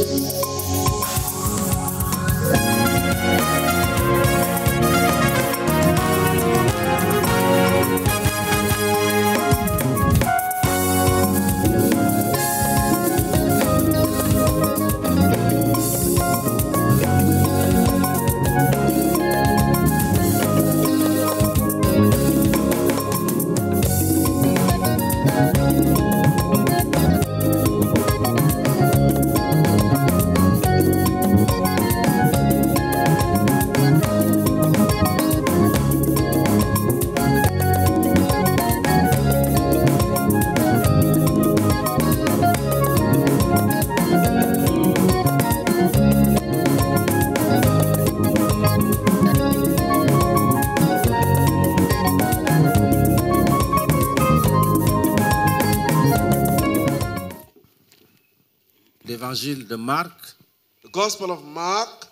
L'évangile de Marc, the Gospel of Mark,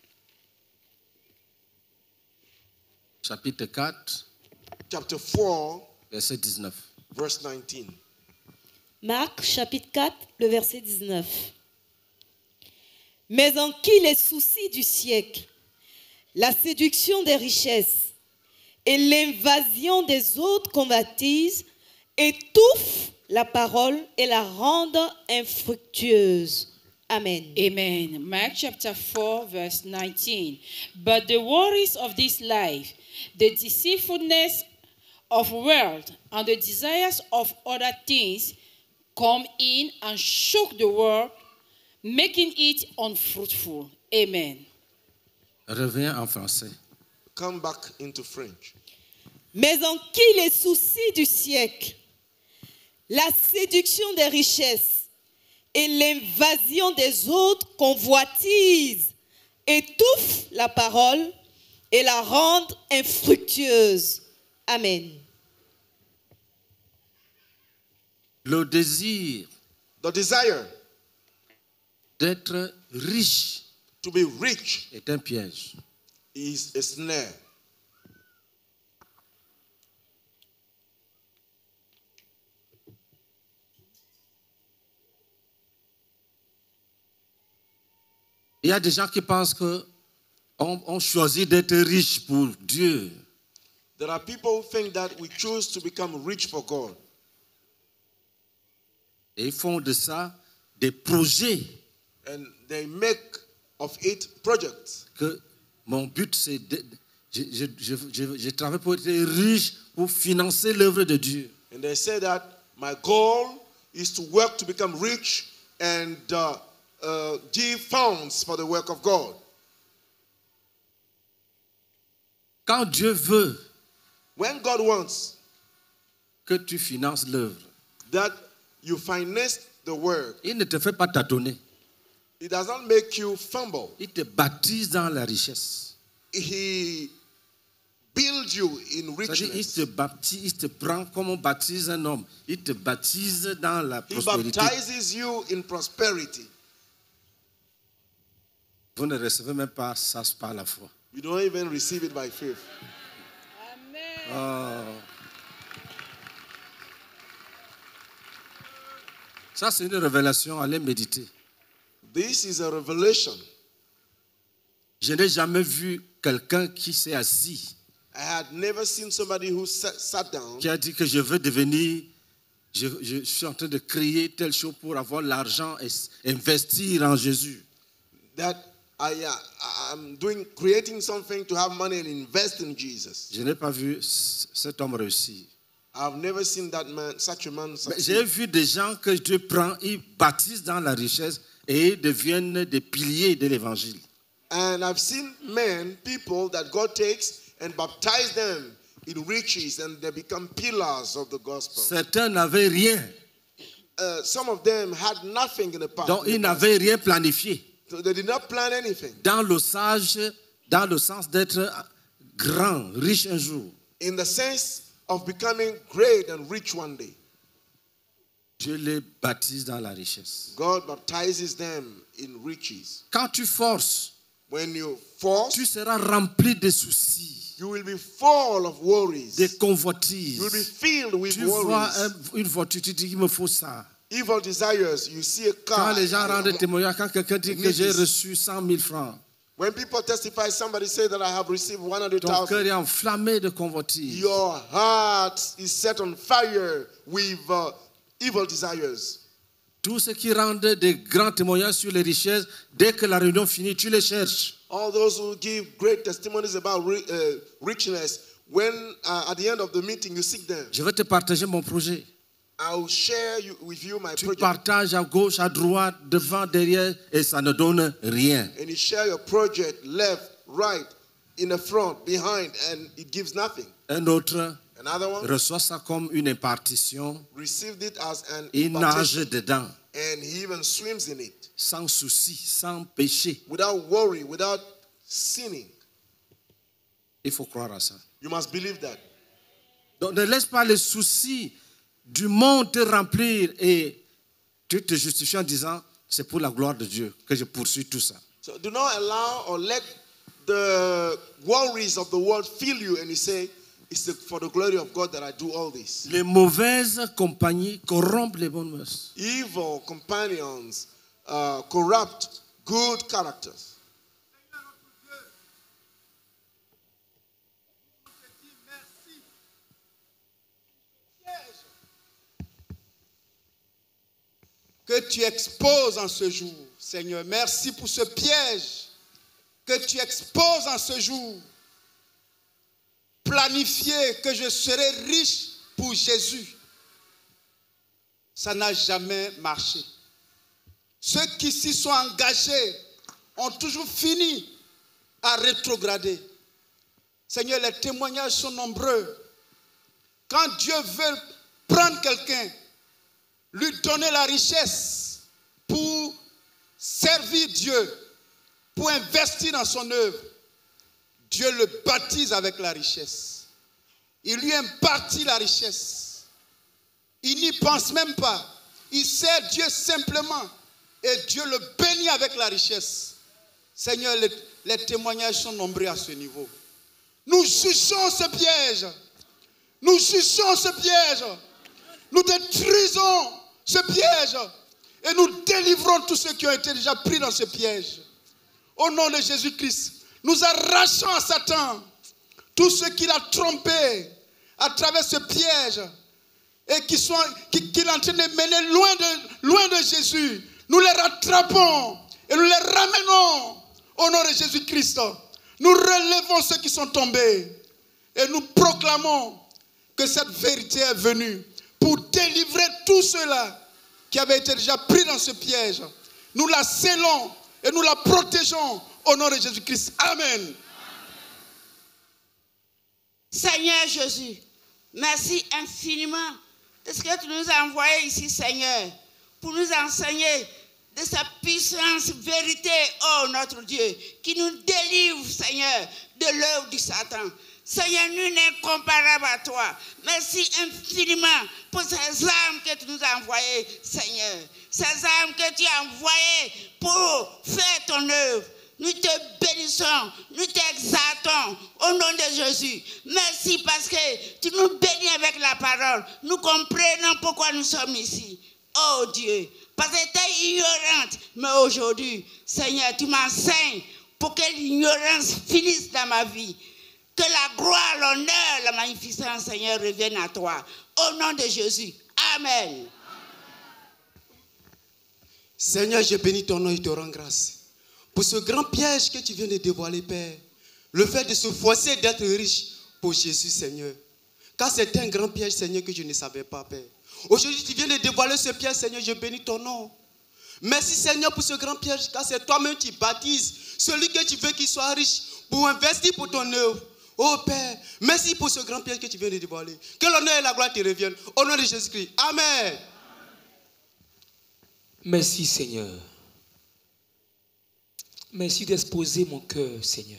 chapitre 4, chapter 4, verset 19. verse 19. Marc, chapitre 4, le verset 19. Mais en qui les soucis du siècle, la séduction des richesses et l'invasion des autres convoitises étouffent la parole et la rendent infructueuse. Amen. Amen. Mark chapter 4, verse 19. But the worries of this life, the deceitfulness of wealth, and the desires of other things come in and shook the world, making it unfruitful. Amen. Reviens en français. Come back into French. Mais en qui les soucis du siècle, la séduction des richesses et l'invasion des autres convoitises étouffent la parole et la rendent infructueuse. Amen. Le désir The desire d'être riche to be rich est un piège. is a snare. Il y a des gens qui pensent qu'on choisit d'être riche pour Dieu. There are people who think that we choose to become rich for God. Et ils font de ça des projets. And they make of it projects. Que mon but, c'est je travaille pour être riche, pour financer l'œuvre de Dieu. And they say that my goal is to work to become rich and give funds for the work of God. Quand Dieu veut When God wants que tu finances l'œuvre, that you finance the work, il ne te fait pas tâtonner. it does not make you fumble. Il te baptise dans la richesse. He builds you in C'est-à-dire, il richness. te baptise, il te prend comme on baptise un homme. Il te baptise dans la He prospérité. baptizes you in prosperity. Vous ne recevez même pas ça par la foi. You don't even receive it by faith. Oh. Ça, c'est une révélation. Allez méditer. This is a revelation. Je n'ai jamais vu quelqu'un qui s'est assis, I had never seen somebody who sat down qui a dit que je veux devenir, je suis en train de créer telle chose pour avoir l'argent et investir en Jésus. that I'm creating something to have money and invest in Jesus. Je n'ai pas vu cet homme réussir. I've never seen such a man Mais succeed. j'ai vu des gens que Dieu prend, ils baptisent dans la richesse et ils deviennent des piliers de l'évangile. And I've seen people that God takes and baptize them in riches and they become pillars of the gospel. Certains n'avaient rien, Some of them had nothing in the past. donc ils n'avaient rien planifié. So they did not plan anything. Dans le sens d'être grand, riche un jour. In the sense of becoming great and rich one day. Dieu les baptise dans la richesse. God baptizes them in riches. Quand tu forces, When you force, tu seras rempli de soucis, you will be full of worries. de You will be convoitises. filled with Tu vois worries. une voiture, tu dis il me faut ça. evil desires, you see a Quand car. les gens rendent témoignage, quand quelqu'un dit que j'ai reçu 100 000 francs, When people testify, somebody say that I have received ton 100,000. cœur est enflammé de convoitise. Your heart is set on fire with evil desires. Tous ceux qui rendent des grands témoignages sur les richesses, dès que la réunion finit, tu les cherches. All those who give great testimonies about richness, when at the end of the meeting you seek them. Je vais te partager mon projet. I will share with you my Tu project. partages à gauche, à droite, devant, derrière, et ça ne donne rien. And you share your project left, right, in the front, behind, and it gives nothing. Un autre Another one reçoit ça comme une impartition. received it as an Il nage impartation, dedans, and he even swims in it sans souci, sans péché. without worry, without sinning. Il faut croire à ça. You must believe that. Donc ne laisse pas les soucis du monde te remplir et tu te justifies en disant c'est pour la gloire de Dieu que je poursuis tout ça. So do not allow or let the worries of the world fill you and you say, it's for the glory of God that I do all this. Les mauvaises compagnies corrompent les bonnes mœurs. Evil companions corrupt good characters. Que tu exposes en ce jour, Seigneur. Merci pour ce piège que tu exposes en ce jour. Planifier que je serai riche pour Jésus. Ça n'a jamais marché. Ceux qui s'y sont engagés ont toujours fini à rétrograder. Seigneur, les témoignages sont nombreux. Quand Dieu veut prendre quelqu'un, lui donner la richesse pour servir Dieu, pour investir dans son œuvre, Dieu le baptise avec la richesse. Il lui impartit la richesse. Il n'y pense même pas. Il sert Dieu simplement et Dieu le bénit avec la richesse. Seigneur, les témoignages sont nombreux à ce niveau. Nous jugeons ce piège. Nous jugeons ce piège. Nous détruisons ce piège et nous délivrons tous ceux qui ont été déjà pris dans ce piège. Au nom de Jésus-Christ, nous arrachons à Satan tous ceux qu'il a trompés à travers ce piège et qu'il est en train de mener loin de Jésus. Nous les rattrapons et nous les ramenons au nom de Jésus-Christ. Nous relevons ceux qui sont tombés et nous proclamons que cette vérité est venue pour délivrer tous ceux-là qui avaient été déjà pris dans ce piège. Nous la scellons et nous la protégeons au nom de Jésus-Christ. Amen. Seigneur Jésus, merci infiniment de ce que tu nous as envoyé ici, Seigneur, pour nous enseigner de sa puissance, vérité, oh notre Dieu, qui nous délivre, Seigneur, de l'œuvre du Satan. Seigneur, nul n'est comparable à toi. Merci infiniment pour ces âmes que tu nous as envoyées, Seigneur. Ces âmes que tu as envoyées pour faire ton œuvre. Nous te bénissons, nous t'exaltons au nom de Jésus. Merci parce que tu nous bénis avec la parole. Nous comprenons pourquoi nous sommes ici. Oh Dieu, parce que tu es ignorante. Mais aujourd'hui, Seigneur, tu m'enseignes pour que l'ignorance finisse dans ma vie. Que la gloire, l'honneur, la magnificence, Seigneur, reviennent à toi. Au nom de Jésus. Amen. Seigneur, je bénis ton nom et te rends grâce pour ce grand piège que tu viens de dévoiler, Père. Le fait de se forcer d'être riche pour Jésus, Seigneur. Car c'est un grand piège, Seigneur, que je ne savais pas, Père. Aujourd'hui, tu viens de dévoiler ce piège, Seigneur, je bénis ton nom. Merci, Seigneur, pour ce grand piège, car c'est toi-même qui baptises celui que tu veux qu'il soit riche pour investir pour ton œuvre. Oh Père, merci pour ce grand piège que tu viens de dévoiler. Que l'honneur et la gloire te reviennent. Au nom de Jésus-Christ. Amen. Merci Seigneur. Merci d'exposer mon cœur, Seigneur.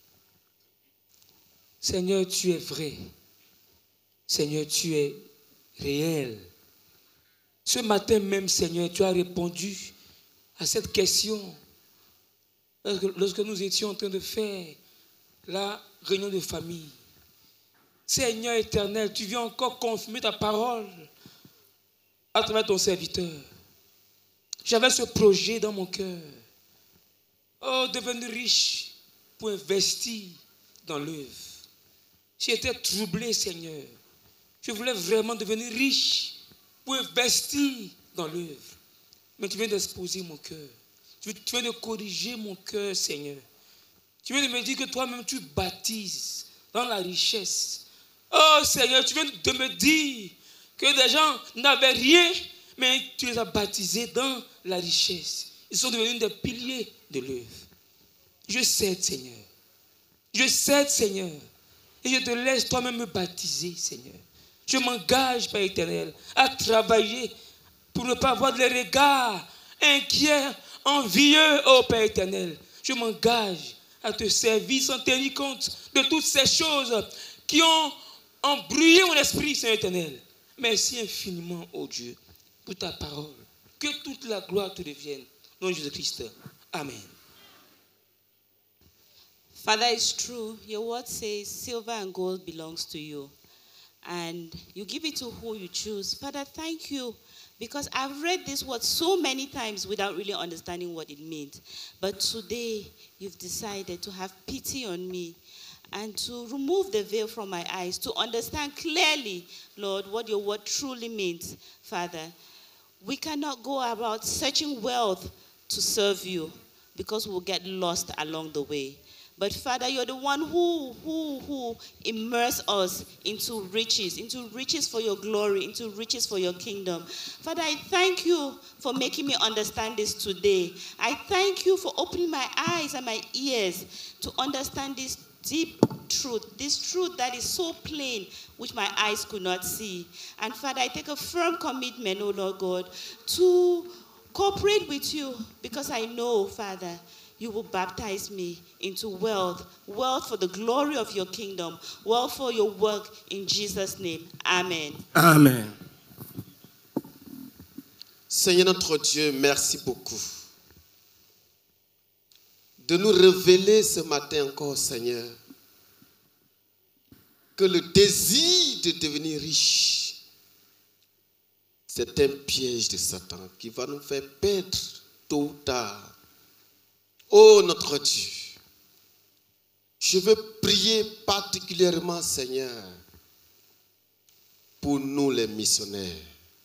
Seigneur, tu es vrai. Seigneur, tu es réel. Ce matin même, Seigneur, tu as répondu à cette question lorsque nous étions en train de faire la réunion de famille. Seigneur éternel, tu viens encore confirmer ta parole à travers ton serviteur. J'avais ce projet dans mon cœur. Oh, devenir riche pour investir dans l'œuvre. J'étais troublé, Seigneur. Je voulais vraiment devenir riche pour investir dans l'œuvre. Mais tu viens d'exposer mon cœur. Tu viens de corriger mon cœur, Seigneur. Tu viens de me dire que toi-même tu baptises dans la richesse. Oh Seigneur, tu viens de me dire que des gens n'avaient rien, mais tu les as baptisés dans la richesse. Ils sont devenus des piliers de l'œuvre. Je cède, Seigneur. Je cède, Seigneur. Et je te laisse toi-même me baptiser, Seigneur. Je m'engage, Père éternel, à travailler pour ne pas avoir des regards inquiets, envieux, oh Père éternel. Je m'engage à te servir sans tenir compte de toutes ces choses qui ont embrouillé mon esprit, Seigneur éternel. Merci infiniment, oh Dieu, pour ta parole. Que toute la gloire te revienne. Au nom de Jésus-Christ. Amen. Father, it's true. Your word says silver and gold belongs to you. And you give it to who you choose. Father, thank you. Because I've read this word so many times without really understanding what it means. But today, you've decided to have pity on me and to remove the veil from my eyes, to understand clearly, Lord, what your word truly means, Father. We cannot go about searching wealth to serve you because we'll get lost along the way. But Father, you're the one who immerse us into riches for your glory, into riches for your kingdom. Father, I thank you for making me understand this today. I thank you for opening my eyes and my ears to understand this deep truth, this truth that is so plain, which my eyes could not see. And Father, I take a firm commitment, oh Lord God, to cooperate with you because I know, Father, you will baptize me into wealth for the glory of your kingdom, wealth for your work in Jesus' name. Amen. Amen. Seigneur notre Dieu, merci beaucoup de nous révéler ce matin encore, Seigneur, que le désir de devenir riche, c'est un piège de Satan qui va nous faire perdre tôt ou tard. Oh notre Dieu, je veux prier particulièrement, Seigneur, pour nous les missionnaires.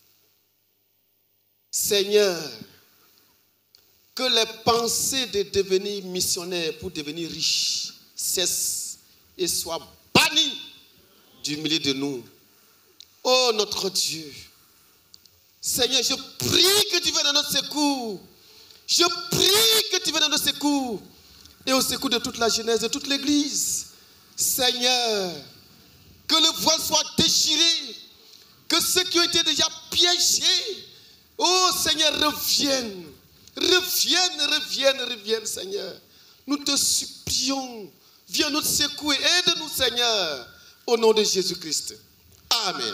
Seigneur, que les pensées de devenir missionnaire pour devenir riche cessent et soient bannies du milieu de nous. Oh notre Dieu, Seigneur, je prie que tu viennes à notre secours. Je prie que tu viennes à notre secours et au secours de toute la jeunesse, de toute l'église. Seigneur, que le voile soit déchiré, que ceux qui ont été déjà piégés, oh Seigneur, reviennent, Seigneur. Nous te supplions, viens nous secouer, aide-nous, Seigneur, au nom de Jésus-Christ. Amen.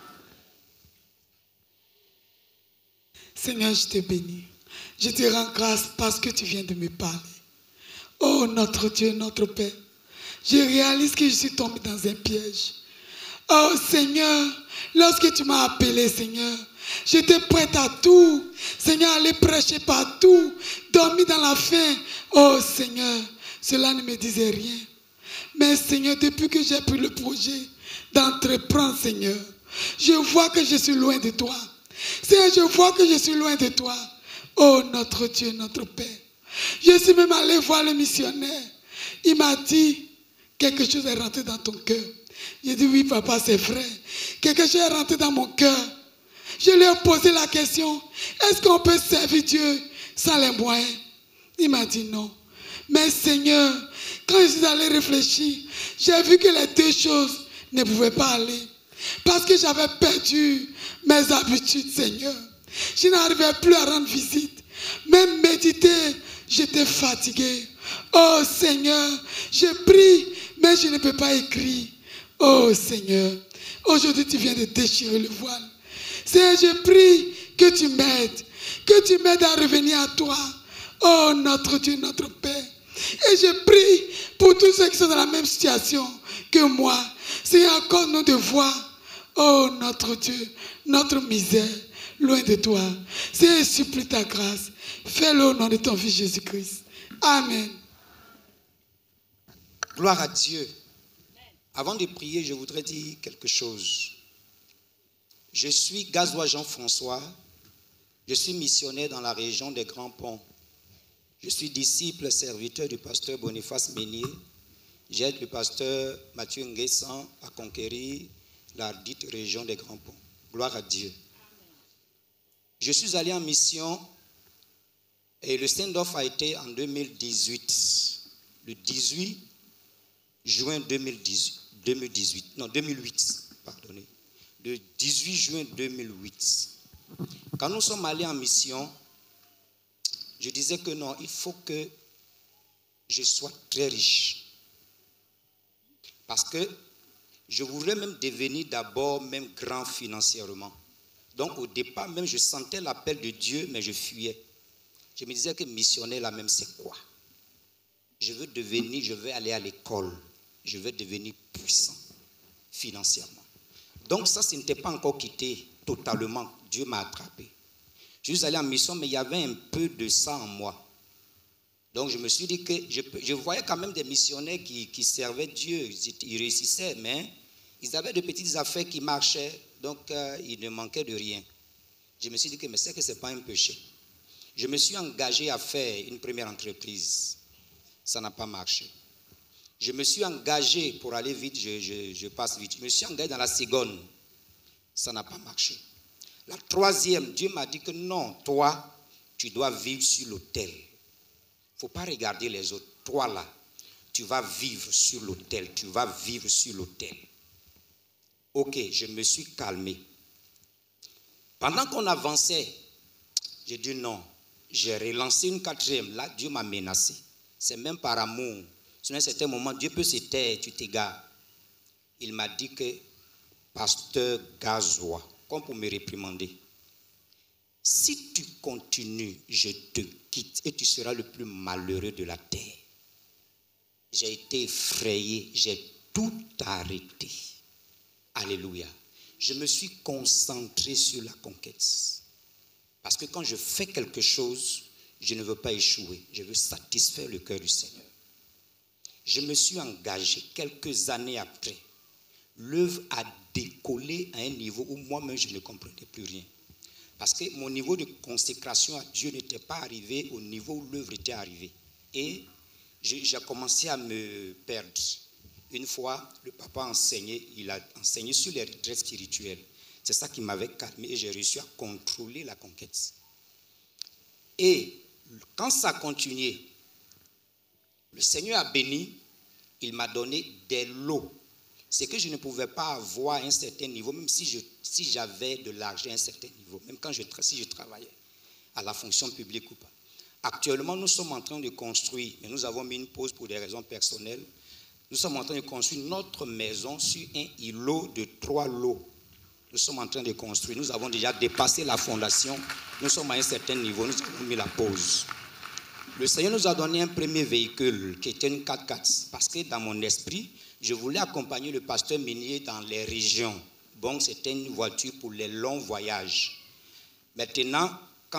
Seigneur, je te bénis. Je te rends grâce parce que tu viens de me parler. Oh, notre Dieu, notre Père, je réalise que je suis tombé dans un piège. Oh, Seigneur, lorsque tu m'as appelé, Seigneur, j'étais prête à tout. Seigneur, aller prêcher partout, dormir dans la faim. Oh, Seigneur, cela ne me disait rien. Mais, Seigneur, depuis que j'ai pris le projet d'entreprendre, Seigneur, je vois que je suis loin de toi. Seigneur, je vois que je suis loin de toi. Oh, notre Dieu, notre Père. Je suis même allé voir le missionnaire. Il m'a dit, quelque chose est rentré dans ton cœur. J'ai dit, oui, papa, c'est vrai. Quelque chose est rentré dans mon cœur. Je lui ai posé la question, est-ce qu'on peut servir Dieu sans les moyens? Il m'a dit non. Mais Seigneur, quand je suis allé réfléchir, j'ai vu que les deux choses ne pouvaient pas aller. Parce que j'avais perdu mes habitudes, Seigneur. Je n'arrivais plus à rendre visite. Même méditer, j'étais fatigué. Oh Seigneur, je prie, mais je ne peux pas écrire. Oh Seigneur, aujourd'hui tu viens de déchirer le voile. Seigneur, je prie que tu m'aides à revenir à toi. Oh notre Dieu, notre Père. Et je prie pour tous ceux qui sont dans la même situation que moi. Seigneur, accorde-nous de voir, oh notre Dieu, notre misère. loin de toi. Seigneur, je supplie ta grâce. Fais-le au nom de ton Fils Jésus-Christ. Amen. Gloire à Dieu. Avant de prier, je voudrais dire quelque chose. Je suis Gazois Jean-François. Je suis missionnaire dans la région des Grands Ponts. Je suis disciple serviteur du pasteur Boniface Meunier. J'aide le pasteur Mathieu Nguessan à conquérir la dite région des Grands Ponts. Gloire à Dieu. Je suis allé en mission et le send-off a été en 2018. Le 18 juin 2008. Pardonnez. Le 18 juin 2008. Quand nous sommes allés en mission, je disais que non, il faut que je sois très riche. Parce que je voulais même devenir d'abord même grand financièrement. Donc au départ même je sentais l'appel de Dieu, mais je fuyais. Je me disais que missionnaire là même c'est quoi? Je veux aller à l'école. Je veux devenir puissant financièrement. Donc ça n'était pas encore quitté totalement. Dieu m'a attrapé. Je suis allé en mission, mais il y avait un peu de ça en moi. Donc je me suis dit que je voyais quand même des missionnaires qui servaient Dieu. Ils réussissaient, mais ils avaient de petites affaires qui marchaient. Donc il ne manquait de rien. Je me suis dit que mais c'est que ce n'est pas un péché. Je me suis engagé à faire une première entreprise. Ça n'a pas marché. Je me suis engagé pour aller vite, je passe vite. Je me suis engagé dans la seconde. Ça n'a pas marché. La troisième, Dieu m'a dit que non, toi, tu dois vivre sur l'autel. Il ne faut pas regarder les autres. Toi là, tu vas vivre sur l'autel. Tu vas vivre sur l'autel. Ok, je me suis calmé. Pendant qu'on avançait, j'ai dit non. J'ai relancé une quatrième. Là, Dieu m'a menacé. C'est même par amour. À un certain moment, Dieu peut se taire, tu t'égares. Il m'a dit que, pasteur Gazois, comme pour me réprimander, si tu continues, je te quitte et tu seras le plus malheureux de la terre. J'ai été effrayé, j'ai tout arrêté. Alléluia. Je me suis concentré sur la conquête. Parce que quand je fais quelque chose, je ne veux pas échouer. Je veux satisfaire le cœur du Seigneur. Je me suis engagé quelques années après. L'œuvre a décollé à un niveau où moi-même je ne comprenais plus rien. Parce que mon niveau de consécration à Dieu n'était pas arrivé au niveau où l'œuvre était arrivée. Et j'ai commencé à me perdre. Une fois, le papa enseignait, il a enseigné sur les retraites spirituelles. C'est ça qui m'avait calmé et j'ai réussi à contrôler la conquête. Et quand ça a continué, le Seigneur a béni, il m'a donné des lots. C'est que je ne pouvais pas avoir à un certain niveau, même si j'avais de l'argent à un certain niveau, même si je travaillais à la fonction publique ou pas. Actuellement, nous sommes en train de construire, mais nous avons mis une pause pour des raisons personnelles. Nous sommes en train de construire notre maison sur un îlot de 3 lots. Nous sommes en train de construire. Nous avons déjà dépassé la fondation. Nous sommes à un certain niveau. Nous avons mis la pause. Le Seigneur nous a donné un premier véhicule qui était une 4x4. Parce que dans mon esprit, je voulais accompagner le pasteur Meunier dans les régions. Bon, c'était une voiture pour les longs voyages. Maintenant,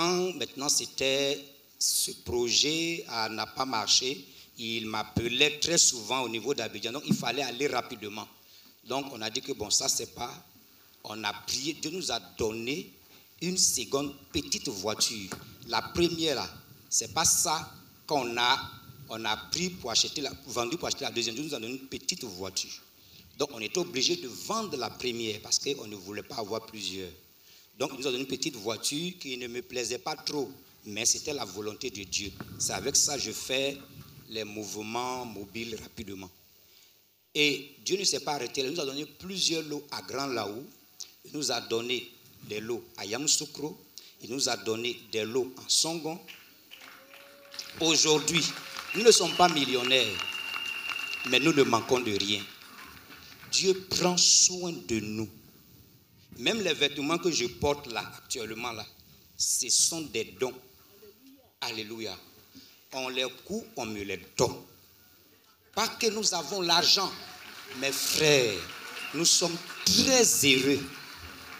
c'était ce projet n'a pas marché, il m'appelait très souvent au niveau d'Abidjan. Donc, il fallait aller rapidement. Donc, on a dit que bon, ça, c'est pas... On a prié, Dieu nous a donné une seconde petite voiture. La première, là, c'est pas ça qu'on a pris pour vendu pour acheter la deuxième. Dieu nous a donné une petite voiture. Donc, on était obligé de vendre la première parce qu'on ne voulait pas avoir plusieurs. Donc, il nous a donné une petite voiture qui ne me plaisait pas trop, mais c'était la volonté de Dieu. C'est avec ça que je fais les mouvements mobiles rapidement. Et Dieu ne s'est pas arrêté. Il nous a donné plusieurs lots à Grand Laou. Il nous a donné des lots à Yamoussoukro. Il nous a donné des lots en Songon. Aujourd'hui, nous ne sommes pas millionnaires, mais nous ne manquons de rien. Dieu prend soin de nous. Même les vêtements que je porte là, actuellement là, ce sont des dons. Alléluia. On les coud, on me les donne. Pas que nous avons l'argent, mes frères, nous sommes très heureux.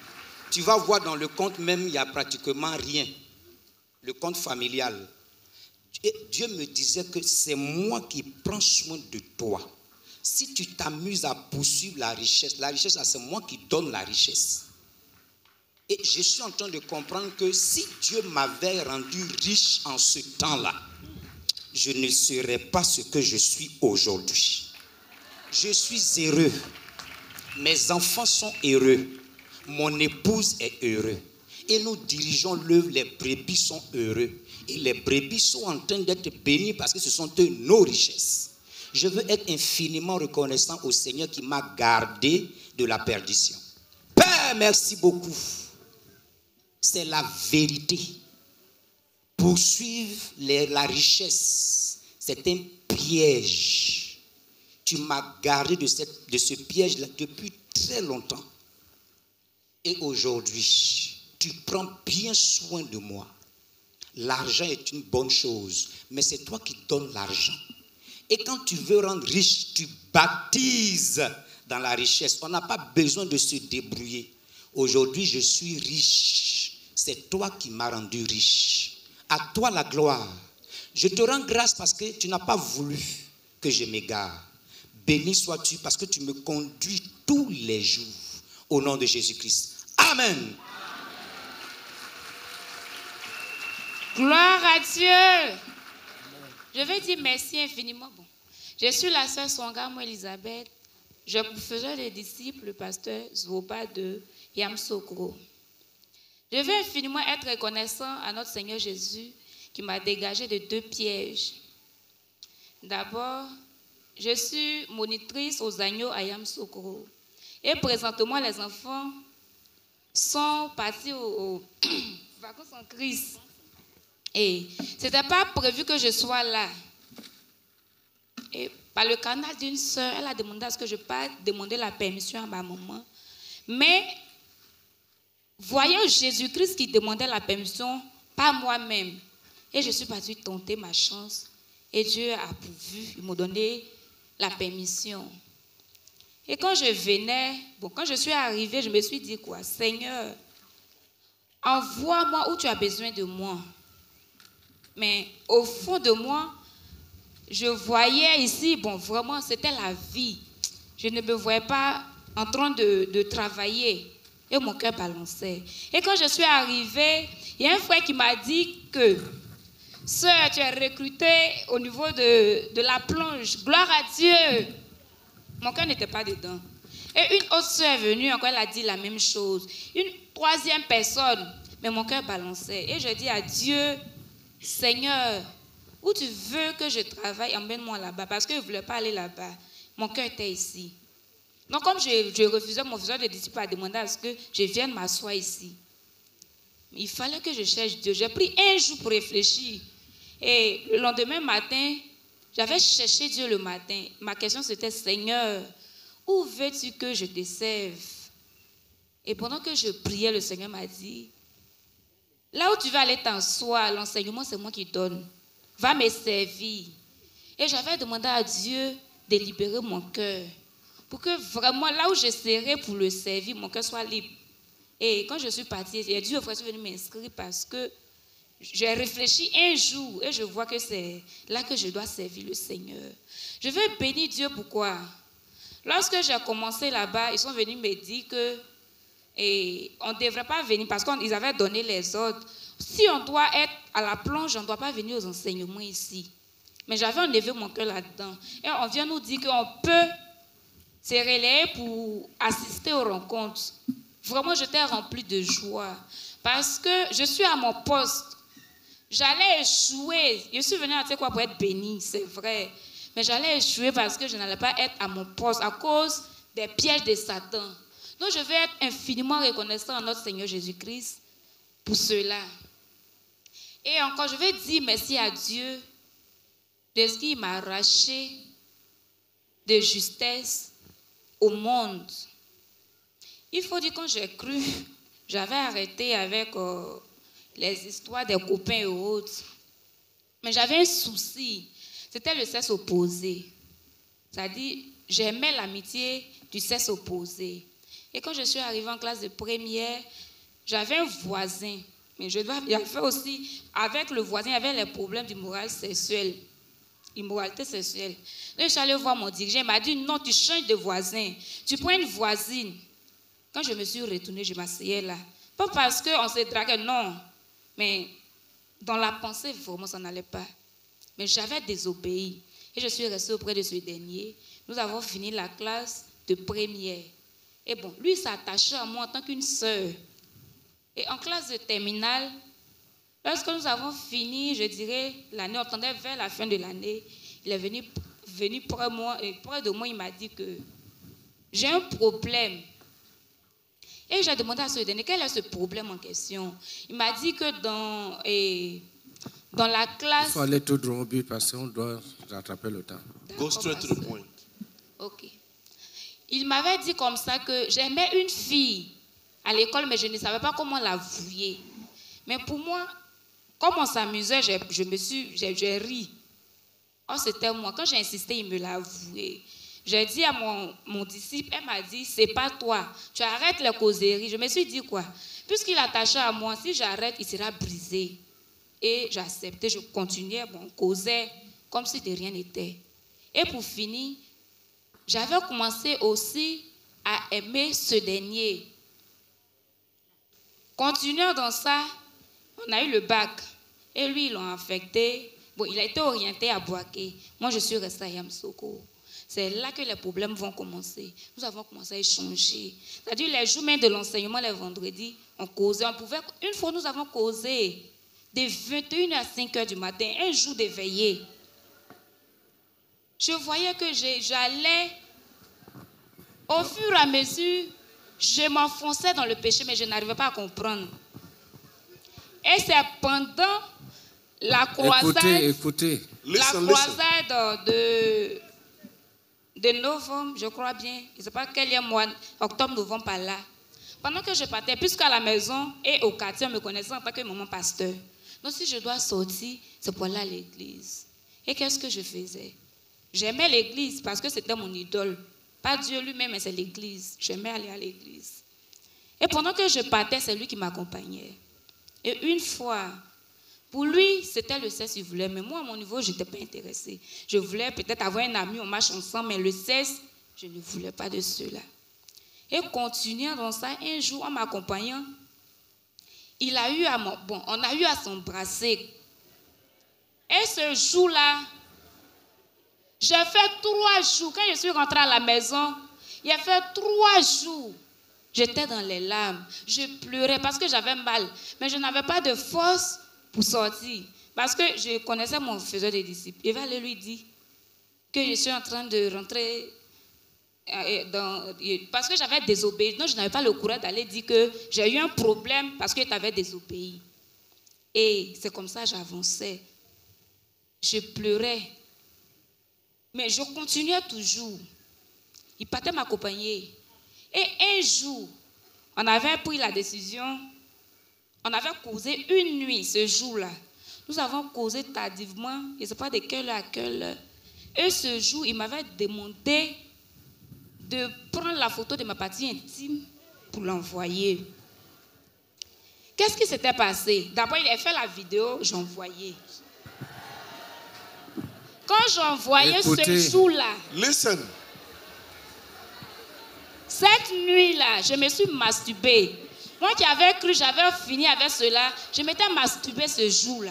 Tu vas voir dans le compte même, il n'y a pratiquement rien. Le compte familial. Et Dieu me disait que c'est moi qui prends soin de toi. Si tu t'amuses à poursuivre la richesse, c'est moi qui donne la richesse. Et je suis en train de comprendre que si Dieu m'avait rendu riche en ce temps-là, je ne serais pas ce que je suis aujourd'hui. Je suis heureux. Mes enfants sont heureux. Mon épouse est heureuse. Et nous dirigeons l'œuvre, les brebis sont heureux. Et les brebis sont en train d'être bénis parce que ce sont eux nos richesses. Je veux être infiniment reconnaissant au Seigneur qui m'a gardé de la perdition. Père, merci beaucoup. C'est la vérité. Poursuivre la richesse, c'est un piège. Tu m'as gardé de ce piège-là depuis très longtemps. Et aujourd'hui, tu prends bien soin de moi. L'argent est une bonne chose, mais c'est toi qui donnes l'argent. Et quand tu veux rendre riche, tu baptises dans la richesse. On n'a pas besoin de se débrouiller. Aujourd'hui, je suis riche. C'est toi qui m'as rendu riche. À toi la gloire. Je te rends grâce parce que tu n'as pas voulu que je m'égare. Béni sois-tu parce que tu me conduis tous les jours. Au nom de Jésus-Christ. Amen. Gloire à Dieu. Je veux dire merci infiniment. Bon. Je suis la sœur Songamo Elisabeth. Je faisais des disciples, le pasteur Zwoba de Yamsokro. Je veux infiniment être reconnaissant à notre Seigneur Jésus qui m'a dégagé de 2 pièges. D'abord, je suis monitrice aux agneaux à Yamsokro. Et présentement, les enfants sont partis aux vacances en Christ. Et ce n'était pas prévu que je sois là. Et par le canal d'une sœur, elle a demandé à ce que je parte demander la permission à ma maman. Mais voyant Jésus-Christ qui demandait la permission, pas moi-même. Et je suis partie tenter ma chance. Et Dieu a pourvu, il m'a donné la permission. Et quand je venais, quand je suis arrivée, je me suis dit quoi? Seigneur, envoie-moi où tu as besoin de moi. Mais au fond de moi, je voyais ici, vraiment, c'était la vie. Je ne me voyais pas en train de travailler. Et mon cœur balançait. Et quand je suis arrivée, il y a un frère qui m'a dit que, sœur, tu es recrutée au niveau de la plonge. Gloire à Dieu. Mon cœur n'était pas dedans. Et une autre sœur est venue, encore elle a dit la même chose. Une 3e personne, mais mon cœur balançait. Et je dis à Dieu, Seigneur, où tu veux que je travaille, emmène-moi là-bas. Parce que je ne voulais pas aller là-bas. Mon cœur était ici. Donc comme je refusais, mon faiseur de disciples a demandé à ce que je vienne m'asseoir ici. Il fallait que je cherche Dieu. J'ai pris 1 jour pour réfléchir. Et le lendemain matin, j'avais cherché Dieu le matin. Ma question c'était, Seigneur, où veux-tu que je te serve? Et pendant que je priais, le Seigneur m'a dit, là où tu vas aller t'asseoir, l'enseignement c'est moi qui donne. Va me servir. Et j'avais demandé à Dieu de libérer mon cœur. Pour que vraiment, là où je serai pour le servir, mon cœur soit libre. Et quand je suis partie, il a dit au frère, je suis venue m'inscrire parce que j'ai réfléchi 1 jour et je vois que c'est là que je dois servir le Seigneur. Je veux bénir Dieu, pourquoi? Lorsque j'ai commencé là-bas, ils sont venus me dire que on ne devrait pas venir parce qu'ils avaient donné les ordres. Si on doit être à la plonge, on ne doit pas venir aux enseignements ici. Mais j'avais enlevé mon cœur là-dedans. Et on vient nous dire qu'on peut se relayer pour assister aux rencontres. Vraiment, j'étais remplie de joie. Parce que je suis à mon poste. J'allais échouer. Je suis venue pour être bénie, c'est vrai. Mais j'allais échouer parce que je n'allais pas être à mon poste à cause des pièges de Satan. Donc, je vais être infiniment reconnaissant à notre Seigneur Jésus-Christ pour cela. Et encore, je vais dire merci à Dieu de ce qu'il m'a arraché de justesse au monde. Il faut dire, quand j'ai cru, j'avais arrêté avec les histoires des copains et autres. Mais j'avais un souci. C'était le sexe opposé. C'est-à-dire, j'aimais l'amitié du sexe opposé. Et quand je suis arrivée en classe de première, j'avais un voisin, mais il y avait aussi, avec le voisin, il y avait les problèmes d'immoralité sexuelle. Immoralité sexuelle. Donc, je suis allée voir mon dirigeant, il m'a dit, non, tu changes de voisin, tu prends une voisine. Quand je me suis retournée, je m'asseyais là. Pas parce qu'on s'est dragué, non, mais dans la pensée, vraiment, ça n'allait pas. Mais j'avais désobéi. Et je suis restée auprès de ce dernier. Nous avons fini la classe de première. Et bon, lui s'attachait à moi en tant qu'une sœur. Et en classe de terminale, lorsque nous avons fini, je dirais, l'année, on tendait vers la fin de l'année, il est venu près de moi, il m'a dit que j'ai un problème. Et j'ai demandé à ce dernier, quel est ce problème en question? Il m'a dit que dans la classe... Il faut aller tout droit au but parce qu'on doit rattraper le temps. Go straight to the point. Ok. Il m'avait dit comme ça que j'aimais une fille à l'école, mais je ne savais pas comment l'avouer. Mais pour moi, comme on s'amusait, j'ai ri. Oh, c'était moi. Quand j'ai insisté, il me l'a avoué. J'ai dit à mon disciple, elle m'a dit, c'est pas toi. Tu arrêtes les causeries. Je me suis dit quoi? Puisqu'il est attaché à moi, si j'arrête, il sera brisé. Et j'ai accepté, je continuais, on causait comme si de rien n'était. Et pour finir, j'avais commencé aussi à aimer ce dernier. Continuant dans ça, on a eu le bac. Et lui, ils l'ont affecté. Bon, il a été orienté à Boaké. Moi, je suis restée à Yamoussoukro. C'est là que les problèmes vont commencer. Nous avons commencé à échanger. C'est-à-dire, les jours même de l'enseignement, les vendredis, on causait. Une fois, nous avons causé de 21h à 5h du matin, un jour de veillée. Je voyais que j'allais, au fur et à mesure, je m'enfonçais dans le péché, mais je n'arrivais pas à comprendre. Et c'est pendant la croisade, de novembre, je crois bien, je ne sais pas quel mois, octobre, novembre, par là. Pendant que je partais, puisqu'à la maison et au quartier, on me connaissait en tant que maman pasteur. Donc si je dois sortir, c'est pour aller à l'église. Et qu'est-ce que je faisais? J'aimais l'église parce que c'était mon idole. Pas Dieu lui-même, mais c'est l'église. J'aimais aller à l'église. Et pendant que je partais, c'est lui qui m'accompagnait. Et une fois, pour lui, c'était le sexe qu'il voulait. Mais moi, à mon niveau, je n'étais pas intéressée. Je voulais peut-être avoir un ami, on marche ensemble, mais le sexe, je ne voulais pas de cela. Et continuant dans ça, un jour, en m'accompagnant, on a eu à s'embrasser. Et ce jour-là, j'ai fait 3 jours. Quand je suis rentrée à la maison, il a fait 3 jours. J'étais dans les larmes. Je pleurais parce que j'avais mal. Mais je n'avais pas de force pour sortir. Parce que je connaissais mon faiseur de disciples. Il va aller lui dire que je suis en train de rentrer parce que j'avais désobéi. Donc je n'avais pas le courage d'aller dire que j'ai eu un problème parce que tu avais désobéi. Et c'est comme ça que j'avançais. Je pleurais. Mais je continuais toujours. Il partait m'accompagner. Et un jour, on avait pris la décision, on avait causé une nuit ce jour-là. Nous avons causé tardivement, je ne sais pas de quelle heure à quelle heure. Et ce jour, il m'avait demandé de prendre la photo de ma partie intime pour l'envoyer. Qu'est-ce qui s'était passé? D'abord, il a fait la vidéo, j'envoyais. Quand j'envoyais ce jour-là, listen. Cette nuit-là, je me suis masturbée. Moi qui avais cru, j'avais fini avec cela, je m'étais masturbée ce jour-là.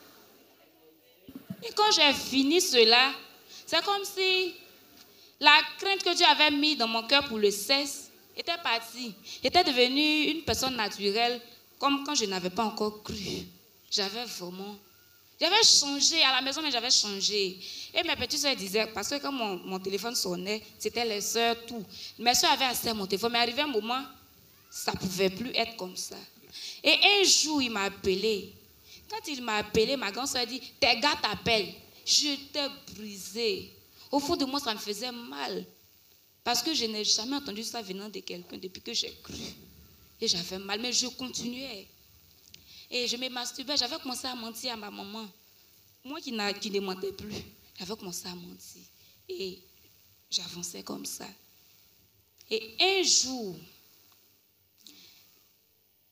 Et quand j'ai fini cela, c'est comme si la crainte que Dieu avait mise dans mon cœur pour le sexe était partie. J'étais devenue une personne naturelle, comme quand je n'avais pas encore cru. J'avais changé à la maison, mais j'avais changé. Et mes petites soeurs disaient, parce que quand mon téléphone sonnait, c'était les soeurs, tout. Mes soeurs avaient accès à mon téléphone, mais arrivé un moment, ça ne pouvait plus être comme ça. Et un jour, il m'a appelé. Quand il m'a appelé, ma grande soeur a dit, tes gars t'appellent. J'étais brisée. Au fond de moi, ça me faisait mal. Parce que je n'ai jamais entendu ça venant de quelqu'un depuis que j'ai cru. Et j'avais mal, mais je continuais. Et je me masturbais, j'avais commencé à mentir à ma maman. Moi qui ne mentais plus, j'avais commencé à mentir. Et j'avançais comme ça. Et un jour,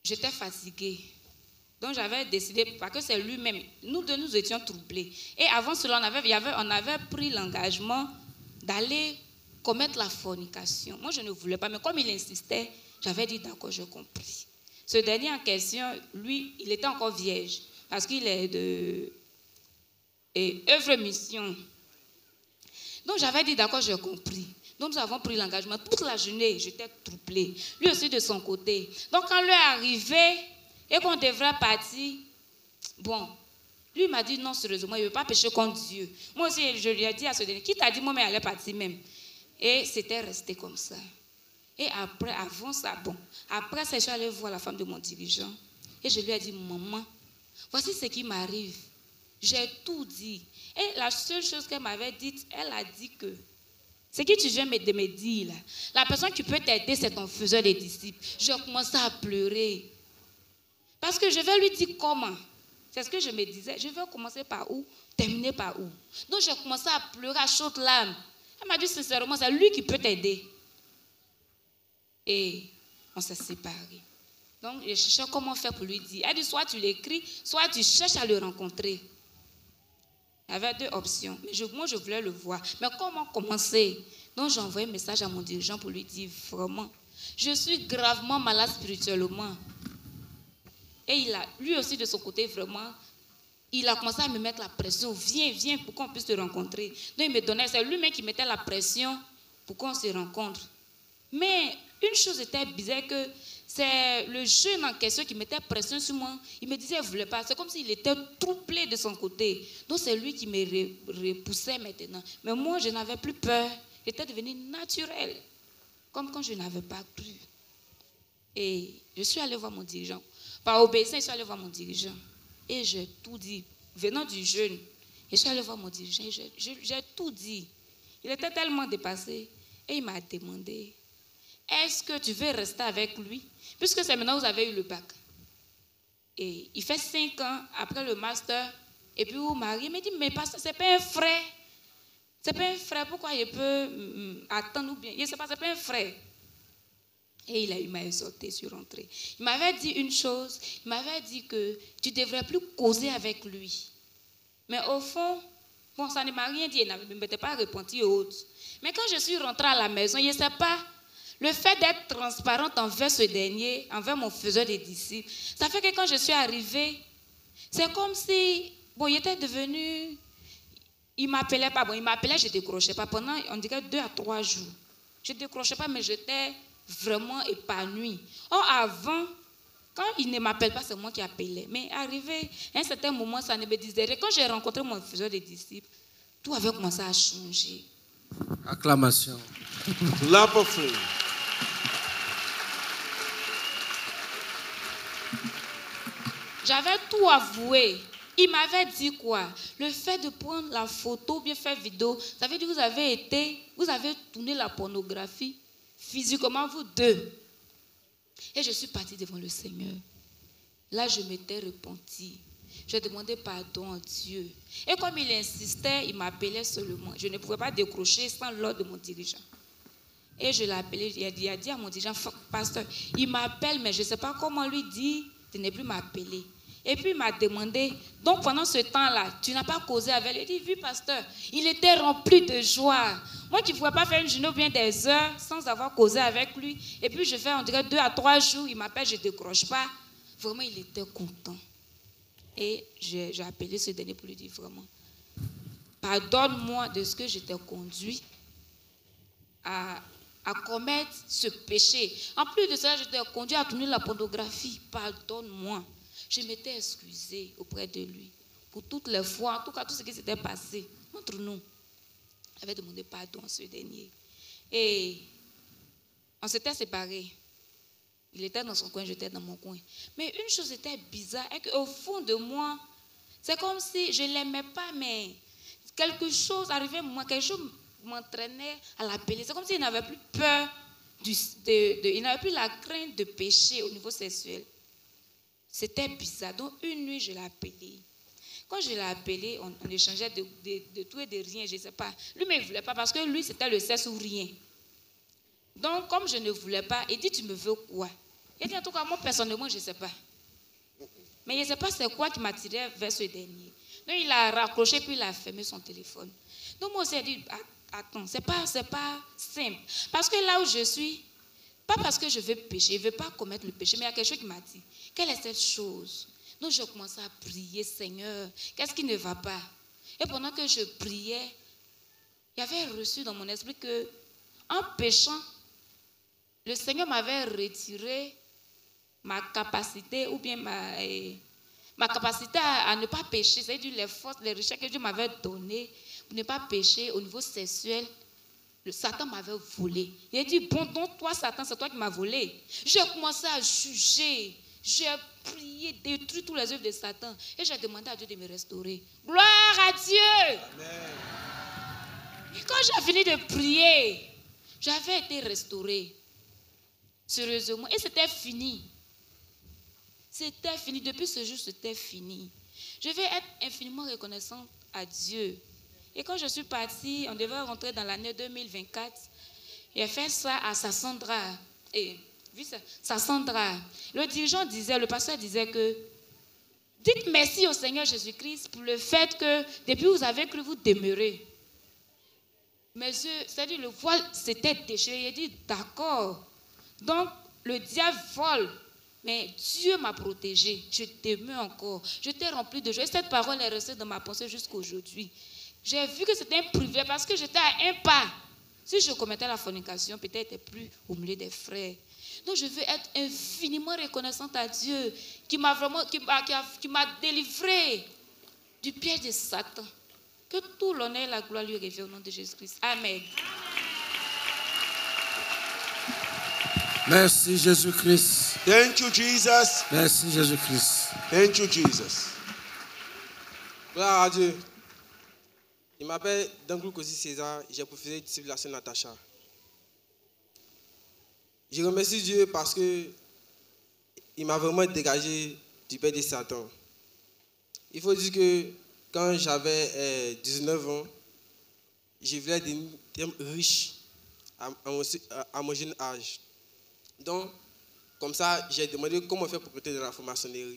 j'étais fatiguée. Donc j'avais décidé, parce que c'est lui-même, nous deux nous étions troublés. Et avant cela, on avait pris l'engagement d'aller commettre la fornication. Moi, je ne voulais pas, mais comme il insistait, j'avais dit d'accord, j'ai compris. Ce dernier en question, lui, il était encore vierge, parce qu'il est de œuvre mission. Donc j'avais dit d'accord, j'ai compris. Donc nous avons pris l'engagement. Toute la journée, j'étais troublée. Lui aussi de son côté. Donc quand lui est arrivé et qu'on devrait partir, bon, lui m'a dit non, sérieusement, il ne veut pas pécher contre Dieu. Moi aussi, je lui ai dit à ce dernier, qui t'a dit moi, mais elle allait partir même. Et c'était resté comme ça. Et après, avant ça, bon, après ça, je suis allée voir la femme de mon dirigeant. Et je lui ai dit, maman, voici ce qui m'arrive. J'ai tout dit. Et la seule chose qu'elle m'avait dite, elle a dit que ce que tu viens de me dire là, la personne qui peut t'aider, c'est ton faiseur des disciples. J'ai commencé à pleurer. Parce que je vais lui dire comment. C'est ce que je me disais. Je vais commencer par où, terminer par où. Donc j'ai commencé à pleurer à chaudes larmes. Elle m'a dit sincèrement, c'est lui qui peut t'aider. Et on s'est séparés. Donc je cherchais comment faire pour lui dire. Elle dit soit tu l'écris, soit tu cherches à le rencontrer. Il y avait deux options. Mais moi, je voulais le voir. Mais comment commencer? Donc, j'ai envoyé un message à mon dirigeant pour lui dire vraiment, je suis gravement malade spirituellement. Et lui aussi, de son côté, vraiment, il a commencé à me mettre la pression. Viens pour qu'on puisse se rencontrer. Donc, il me donnait, c'est lui-même qui mettait la pression pour qu'on se rencontre. Mais une chose était bizarre, que c'est le jeune en question qui mettait pression sur moi. Il me disait qu'il ne voulait pas. C'est comme s'il était troublé de son côté. Donc c'est lui qui me repoussait maintenant. Mais moi, je n'avais plus peur. J'étais devenue naturelle. Comme quand je n'avais pas cru. Et je suis allée voir mon dirigeant. Par obéissance, je suis allée voir mon dirigeant. Et j'ai tout dit. Venant du jeune, je suis allée voir mon dirigeant. J'ai tout dit. Il était tellement dépassé. Et il m'a demandé, est-ce que tu veux rester avec lui? Puisque c'est maintenant que vous avez eu le bac. Et il fait 5 ans après le master. Et puis vous mariez. Il me dit, mais pasteur, ce n'est pas un frère. Ce n'est pas un frère. Pourquoi il peut attendre ou bien? Il ne sait pas, ce n'est pas un frère. Et il m'a exhorté sur l'entrée. Il m'avait dit une chose. Il m'avait dit que tu ne devrais plus causer avec lui. Mais au fond, bon, ça ne m'a rien dit. Il ne m'était pas repenti ou autre. Mais quand je suis rentrée à la maison, il ne sait pas. Le fait d'être transparente envers ce dernier, envers mon faiseur des disciples, ça fait que quand je suis arrivée, c'est comme si, bon, il était devenu, il ne m'appelait pas, bon, il m'appelait, je ne décrochais pas. Pendant, on dirait 2 à 3 jours. Je ne décrochais pas, mais j'étais vraiment épanouie. Or, avant, quand il ne m'appelle pas, c'est moi qui appelais. Mais arrivé, à un certain moment, ça ne me disait rien. Quand j'ai rencontré mon faiseur des disciples, tout avait commencé à changer. Acclamation. Clap for free. J'avais tout avoué. Il m'avait dit quoi? Le fait de prendre la photo, bien faire vidéo, ça veut dire que vous avez tourné la pornographie physiquement, vous deux. Et je suis partie devant le Seigneur. Là, je m'étais repentie. J'ai demandé pardon à Dieu. Et comme il insistait, il m'appelait seulement. Je ne pouvais pas décrocher sans l'ordre de mon dirigeant. Et je l'ai appelé, il a dit à mon dirigeant, pasteur, il m'appelle, mais je ne sais pas comment lui dire de ne plus m'appeler. Et puis il m'a demandé, donc pendant ce temps-là, tu n'as pas causé avec lui? Il dit, oui, pasteur, il était rempli de joie. Moi qui ne pouvais pas faire une journée ou bien des heures sans avoir causé avec lui. Et puis je fais, on dirait 2 à 3 jours, il m'appelle, je ne décroche pas. Vraiment, il était content. Et j'ai appelé ce dernier pour lui dire vraiment, pardonne-moi de ce que je t'ai conduit à commettre ce péché. En plus de cela, je t'ai conduit à tourner la pornographie. Pardonne-moi. Je m'étais excusée auprès de lui pour toutes les fois, en tout cas tout ce qui s'était passé entre nous. J'avais demandé pardon à ce dernier. Et on s'était séparés. Il était dans son coin, j'étais dans mon coin. Mais une chose était bizarre, et qu'au fond de moi, c'est comme si je ne l'aimais pas, mais quelque chose arrivait à moi, quelque chose m'entraînait à l'appeler. C'est comme s'il n'avait plus peur, il n'avait plus la crainte de pécher au niveau sexuel. C'était bizarre. Donc une nuit, je l'ai appelé. Quand je l'ai appelé, on échangeait de tout et de rien, je ne sais pas. Lui, mais il ne voulait pas parce que lui, c'était le sexe ou rien. Donc, comme je ne voulais pas, il dit, tu me veux quoi? Il dit en tout cas, moi personnellement, je ne sais pas. Mais je ne sais pas c'est quoi qui m'a tiré vers ce dernier. Donc il a raccroché puis il a fermé son téléphone. Donc moi aussi, j'ai dit, attends, c'est pas simple. Parce que là où je suis, pas parce que je veux pécher, je ne veux pas commettre le péché, mais il y a quelque chose qui m'a dit, quelle est cette chose? Donc je commençais à prier, Seigneur, qu'est-ce qui ne va pas? Et pendant que je priais, il y avait reçu dans mon esprit que, en péchant, le Seigneur m'avait retiré ma capacité ou bien ma capacité à ne pas pécher, c'est-à-dire les forces, les richesses que Dieu m'avait données pour ne pas pécher au niveau sexuel. Le Satan m'avait volé. Il a dit, bon, donc toi, Satan, c'est toi qui m'as volé. J'ai commencé à juger. J'ai prié, détruit tous les œuvres de Satan. Et j'ai demandé à Dieu de me restaurer. Gloire à Dieu. Amen. Et quand j'ai fini de prier, j'avais été restaurée. Sérieusement. Et c'était fini. C'était fini. Depuis ce jour, c'était fini. Je vais être infiniment reconnaissante à Dieu. Et quand je suis partie, on devait rentrer dans l'année 2024. J'ai fait ça à Sassandra. Et Sassandra, le dirigeant disait, le pasteur disait que dites merci au Seigneur Jésus-Christ pour le fait que depuis vous avez cru vous demeurer. Mes yeux, c'est-à-dire le voile s'était déchiré. Il a dit d'accord. Donc le diable vole. Mais Dieu m'a protégée. Je demeure encore. Je t'ai rempli de joie. Et cette parole est restée dans ma pensée jusqu'à aujourd'hui. J'ai vu que c'était un privilège parce que j'étais à un pas. Si je commettais la fornication, peut-être j'étais plus au milieu des frères. Donc je veux être infiniment reconnaissante à Dieu qui m'a délivré du piège de Satan. Que tout l'honneur et la gloire lui reviennent au nom de Jésus-Christ. Amen. Merci Jésus-Christ. Thank you, Jesus. Merci Jésus-Christ. Thank you, Jesus. Gloire à Dieu. Il m'appelle Danglou Kosi César. J'ai professé disciple de la sœur Natacha. Je remercie Dieu parce que il m'a vraiment dégagé du père de Satan. Il faut dire que quand j'avais 19 ans, je voulais devenir riche à mon jeune âge. Donc, comme ça, j'ai demandé comment faire pour prêter de la franc-maçonnerie.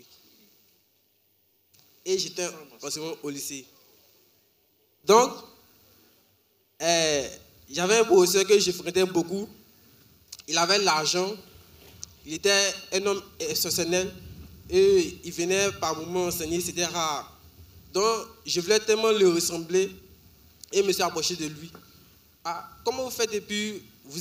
Et j'étais enseignement au lycée. Donc, j'avais un professeur que je fréquentais beaucoup. Il avait l'argent. Il était un homme exceptionnel. Et il venait par moments enseigner, c'était rare. Donc, je voulais tellement le ressembler. Et me suis approché de lui. Ah, comment vous faites depuis?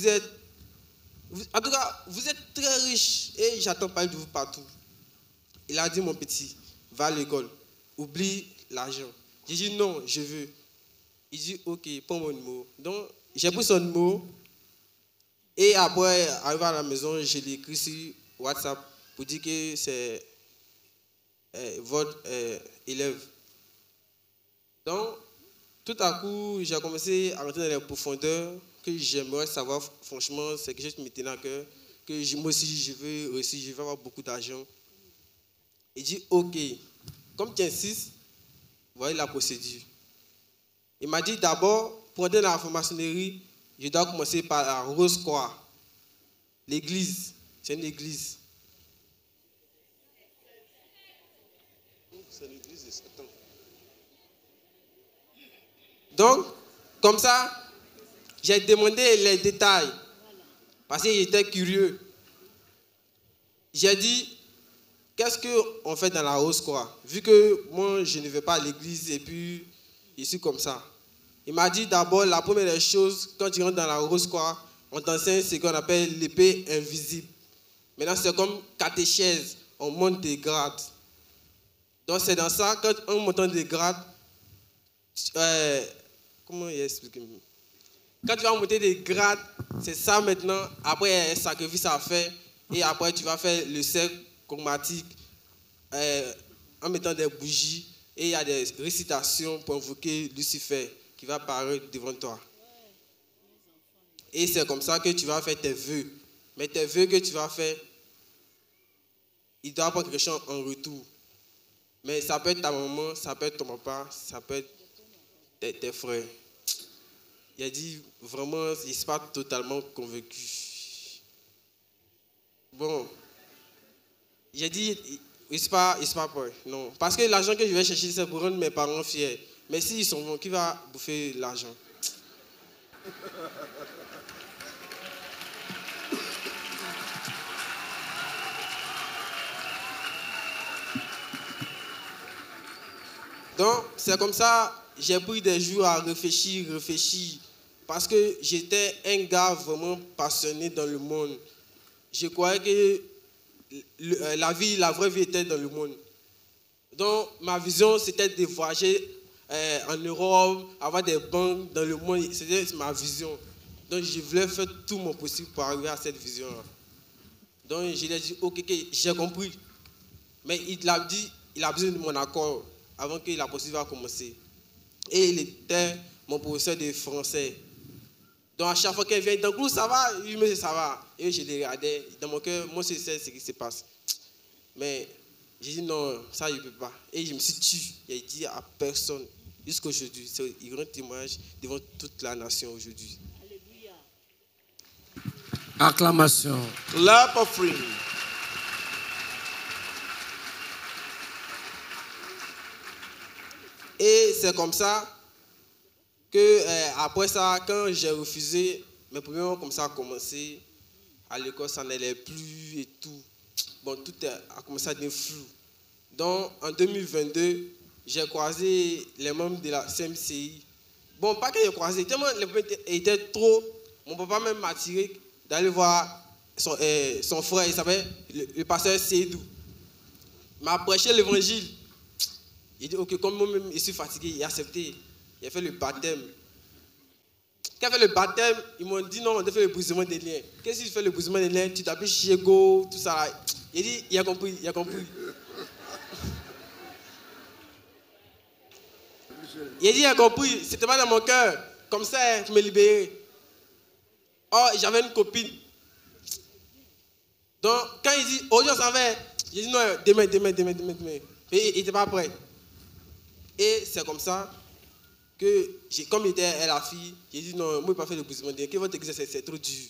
En tout cas, vous êtes très riche et j'attends parler de vous partout. Il a dit, mon petit, va à l'école, oublie l'argent. J'ai dit, non, je veux. Il dit, ok, prends mon numéro. Donc, j'ai pris son numéro et après, arrivé à la maison, je l'ai écrit sur WhatsApp pour dire que c'est votre élève. Donc, tout à coup, j'ai commencé à rentrer dans les profondeurs que j'aimerais savoir, franchement, c'est quelque chose qui me tenait à cœur, que moi aussi, je veux avoir beaucoup d'argent. Il dit, ok, comme tu insistes, voyez la procédure. Il m'a dit, d'abord, pour entrer dans la franc-maçonnerie, je dois commencer par la Rose Croix. L'église, c'est une église. C'est l'église de Satan. Donc, comme ça, j'ai demandé les détails parce que j'étais curieux. J'ai dit, qu'est-ce qu'on fait dans la Rose Croix? Vu que moi, je ne vais pas à l'église et puis je suis comme ça. Il m'a dit d'abord, la première des choses, quand tu rentres dans la Rose Croix, on t'enseigne ce qu'on appelle l'épée invisible. Maintenant, c'est comme catéchèse, on monte des grades. Donc, c'est dans ça, quand on monte des grades, comment expliquer? Quand tu vas monter des grades, c'est ça maintenant. Après, il y a un sacrifice à faire. Et après, tu vas faire le cercle chromatique en mettant des bougies. Et il y a des récitations pour invoquer Lucifer qui va apparaître devant toi. Et c'est comme ça que tu vas faire tes vœux. Mais tes vœux que tu vas faire, il doit prendre quelque chose en retour. Mais ça peut être ta maman, ça peut être ton papa, ça peut être tes frères. Il a dit, vraiment, il ne s'est pas totalement convaincu. Bon, J'ai dit, il ne pas peur. Non. Parce que l'argent que je vais chercher, c'est pour rendre mes parents fiers. Mais s'ils sont bons, qui va bouffer l'argent? Donc, c'est comme ça, j'ai pris des jours à réfléchir, parce que j'étais un gars vraiment passionné dans le monde. Je croyais que la vraie vie était dans le monde. Donc, ma vision, c'était de voyager en Europe, avoir des banques dans le monde. C'était ma vision. Donc, je voulais faire tout mon possible pour arriver à cette vision-là. Donc, je lui ai dit, ok, j'ai compris. Mais il a besoin de mon accord avant que la procédure va commencer. Et il était mon professeur de français. Donc, à chaque fois qu'il vient, donc, ça va? Il me dit, ça va. Et je le regardais. Dans mon cœur, moi, je sais ce qui se passe. Mais j'ai dit, non, ça, il ne peut pas. Et je me suis tué. Il a dit à personne. Jusqu'à aujourd'hui. C'est un grand témoignage devant toute la nation aujourd'hui. Alléluia. Acclamation. Clap offering. Et c'est comme ça que, après ça, quand j'ai refusé, mes premiers mois comme ça a commencé. À l'école, ça n'allait plus et tout. Bon, tout a commencé à devenir flou. Donc, en 2022, j'ai croisé les membres de la CMCI. Bon, pas que j'ai croisé, tellement les problèmes étaient trop. Mon papa même m'a attiré d'aller voir son frère, il s'appelle le pasteur Seydou. Il m'a prêché l'évangile. Il dit, ok, comme moi-même, je suis fatigué, il a accepté. Il a fait le baptême. Quand il a fait le baptême, ils m'ont dit, non, on doit faire le brisement des liens. Qu'est-ce qu'il fait le brisement des liens? Tu t'appelles Chiego, tout ça. Il dit, il a compris. Il a dit, il a compris, c'était pas dans mon cœur. Comme ça, je me libérais. Oh, j'avais une copine. Donc, quand il dit, aujourd'hui on s'en va, j'ai dit, non, demain. Et il n'était pas prêt. Et c'est comme ça que, comme il était la fille, j'ai dit, non, moi, je ne vais pas faire le brisement de liens. Qu'est-ce que votre exercice, c'est trop dur.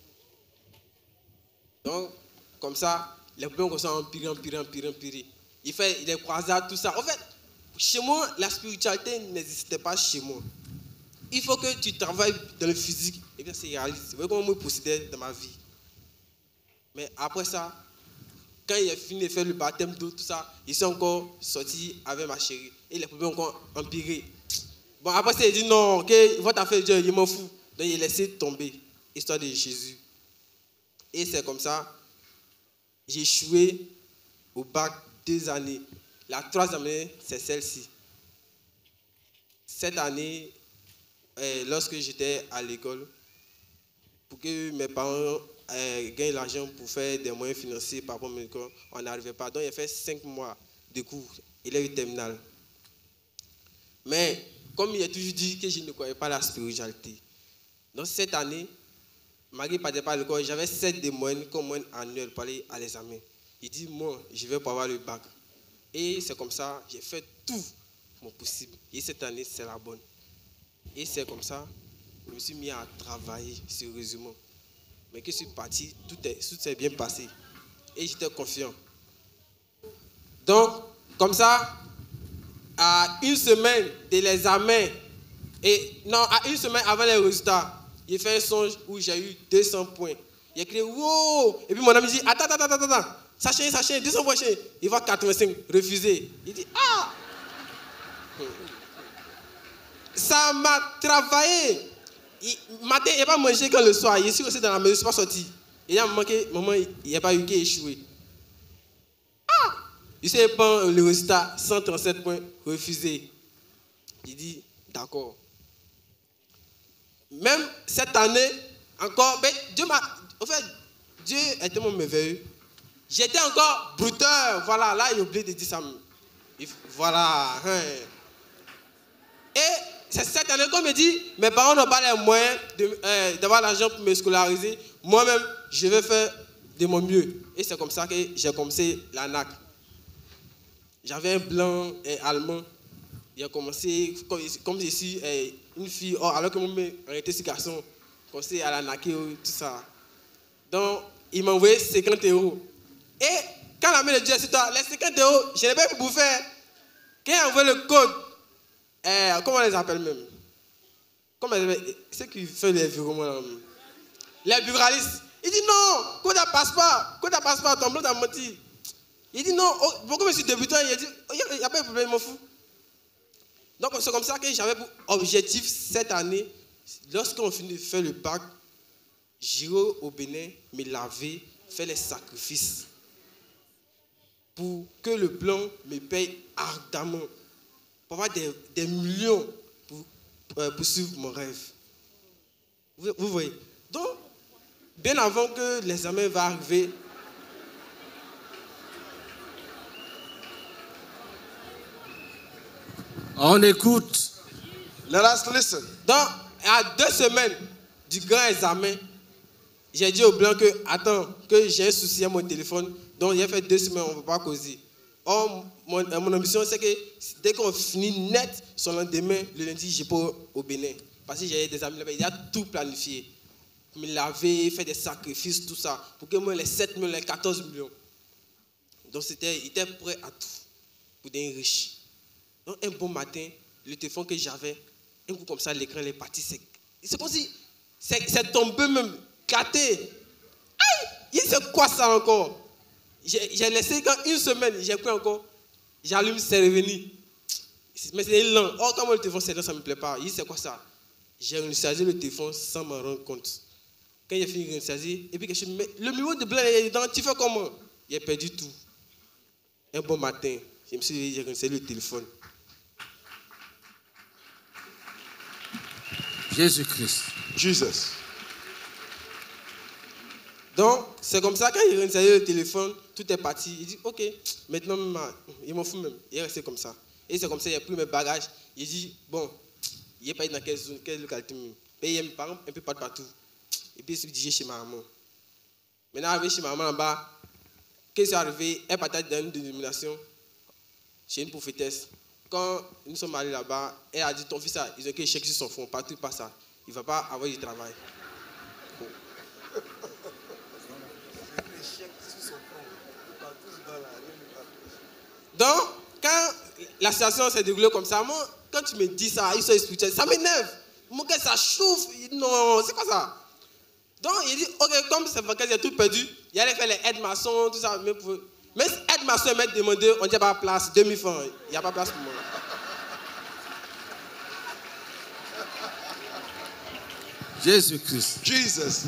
Donc, comme ça, les problèmes commencent à empirer. Il fait les croisades, tout ça. En fait, chez moi, la spiritualité n'existait pas chez moi. Il faut que tu travailles dans le physique. Et bien, c'est réaliste. Vous voyez comment moi, je procédais dans ma vie. Mais après ça, quand il a fini de faire le baptême d'eau, tout ça, il s'est encore sorti avec ma chérie. Et les problèmes ont encore empiré. Bon, après ça, il dit non, ok, votre affaire de Dieu, il m'en fout. Donc, il a laissé tomber. Histoire de Jésus. Et c'est comme ça, j'ai échoué au bac 2 années. La 3e année, c'est celle-ci. Cette année, lorsque j'étais à l'école, pour que mes parents gagnent l'argent pour faire des moyens financiers par rapport à mon école, on n'arrivait pas. Donc, il a fait 5 mois de cours. Il a eu terminal. Mais, comme il a toujours dit que je ne croyais pas à la spiritualité, donc cette année, malgré que je ne pas à l'école, j'avais 7 de moyenne comme moyenne annuelle pour aller à l'examen. Il dit, moi, je vais pas avoir le bac. Et c'est comme ça, j'ai fait tout mon possible. Et cette année, c'est la bonne. Et c'est comme ça, je me suis mis à travailler sérieusement. Mais que je suis parti, tout s'est bien passé. Et j'étais confiant. Donc, comme ça, à une semaine de l'examen, à une semaine avant les résultats, j'ai fait un songe où j'ai eu 200 points. Il a crié, wow! Et puis mon ami dit, attends. Sachez, 200 points, il va 85, refusé. Il dit, ah! Ça m'a travaillé. Matin, il n'a pas mangé quand le soir. Il est aussi dans la maison, je ne suis pas sorti. Il a manqué, maman, il n'y a pas eu qu'à échouer. Ah! Il sait pas le résultat, 137 points, refusé. Il dit, d'accord. Même cette année, encore, Dieu est tellement merveilleux. J'étais encore brouteur. Voilà, là, il a oublié de dire ça. Voilà. Et c'est cette année qu'on me dit, mes parents n'ont pas les moyens d'avoir l'argent pour me scolariser. Moi-même, je vais faire de mon mieux. Et c'est comme ça que j'ai commencé la NAC. J'avais un blanc allemand. Il a commencé, comme je suis une fille, alors que moi-même, j'étais ce garçon, commencé à la NAC, tout ça. Donc, il m'a envoyé 50 €. Et quand la main de Dieu est sur toi, les 50 euros, je n'ai pas pu bouffer. Quand il a envoyé le code, comment on les appelle même? Comment ceux qui font les virements, les buralistes. Il dit non, code à passeport, ton blanc t'a menti. Il dit non, pourquoi je suis débutant? Il dit, il n'y a pas de problème, je m'en fous. Donc c'est comme ça que j'avais pour objectif cette année, lorsqu'on finit de faire le bac, j'irai au Bénin, me laver, faire les sacrifices pour que le blanc me paye ardemment, pour avoir des millions pour suivre mon rêve. Vous voyez? Donc, bien avant que l'examen va arriver, on écoute. Let us listen. Donc, à 2 semaines du grand examen, j'ai dit au blanc que, attends, que j'ai un souci à mon téléphone, donc il a fait 2 semaines, on ne peut pas causer. Or, mon ambition, c'est que dès qu'on finit net, son lendemain, le lundi, je peux au Bénin. Parce que j'ai des amis là-bas, il a tout planifié. Me laver, faire des sacrifices, tout ça, pour que moi, les 7 millions, les 14 millions. Donc, il était prêt à tout pour devenir riche. Donc, un bon matin, le téléphone que j'avais, un coup comme ça, l'écran est parti sec. C'est comme si c'est tombé même, gâté. Aïe! Il dit, c'est quoi ça encore? J'ai laissé quand 1 semaine, j'ai pris encore, j'allume, c'est revenu. Mais c'est lent. Oh, comment le téléphone c'est lent, ça ne me plaît pas. Il dit, c'est quoi ça? J'ai rechargé le téléphone sans m'en rendre compte. Quand il a fini de recharger, et puis que je me mets, le numéro de blanc est dedans, tu fais comment? Il a perdu tout. Un bon matin, je me suis dit, j'ai rechargé le téléphone. Jésus-Christ. Jesus. Donc, c'est comme ça, quand il a rechargé le téléphone, tout est parti. Il dit, ok, maintenant, il m'en fout même. Il est resté comme ça. Et c'est comme ça, il a pris mes bagages. Il dit, bon, il n'est pas dans quelle zone, quelle localité. Et il y a mes parents un peu partout. Et puis, il se dirige chez ma maman. Maintenant, arrivé chez ma maman là-bas, qu'est-ce qui est arrivé? Elle partage dans une dénomination chez une prophétesse. Quand nous sommes allés là-bas, elle a dit, ton fils, ils ont écrit échec sur son front, partout pas ça. Il ne va pas avoir du travail. Donc, quand la situation s'est déroulée comme ça, moi, quand tu me dis ça, ils sont spirituels, ça m'énerve. Mon cœur, ça chauffe. Non, c'est quoi ça? Donc, il dit, ok, comme c'est vacances, il a tout perdu, il allait faire les aides-maçons, tout ça. Mais aide-maçon m'a demandé, on dit pas place, 2000 francs. Il n'y a pas place pour moi. Jésus-Christ. Jesus.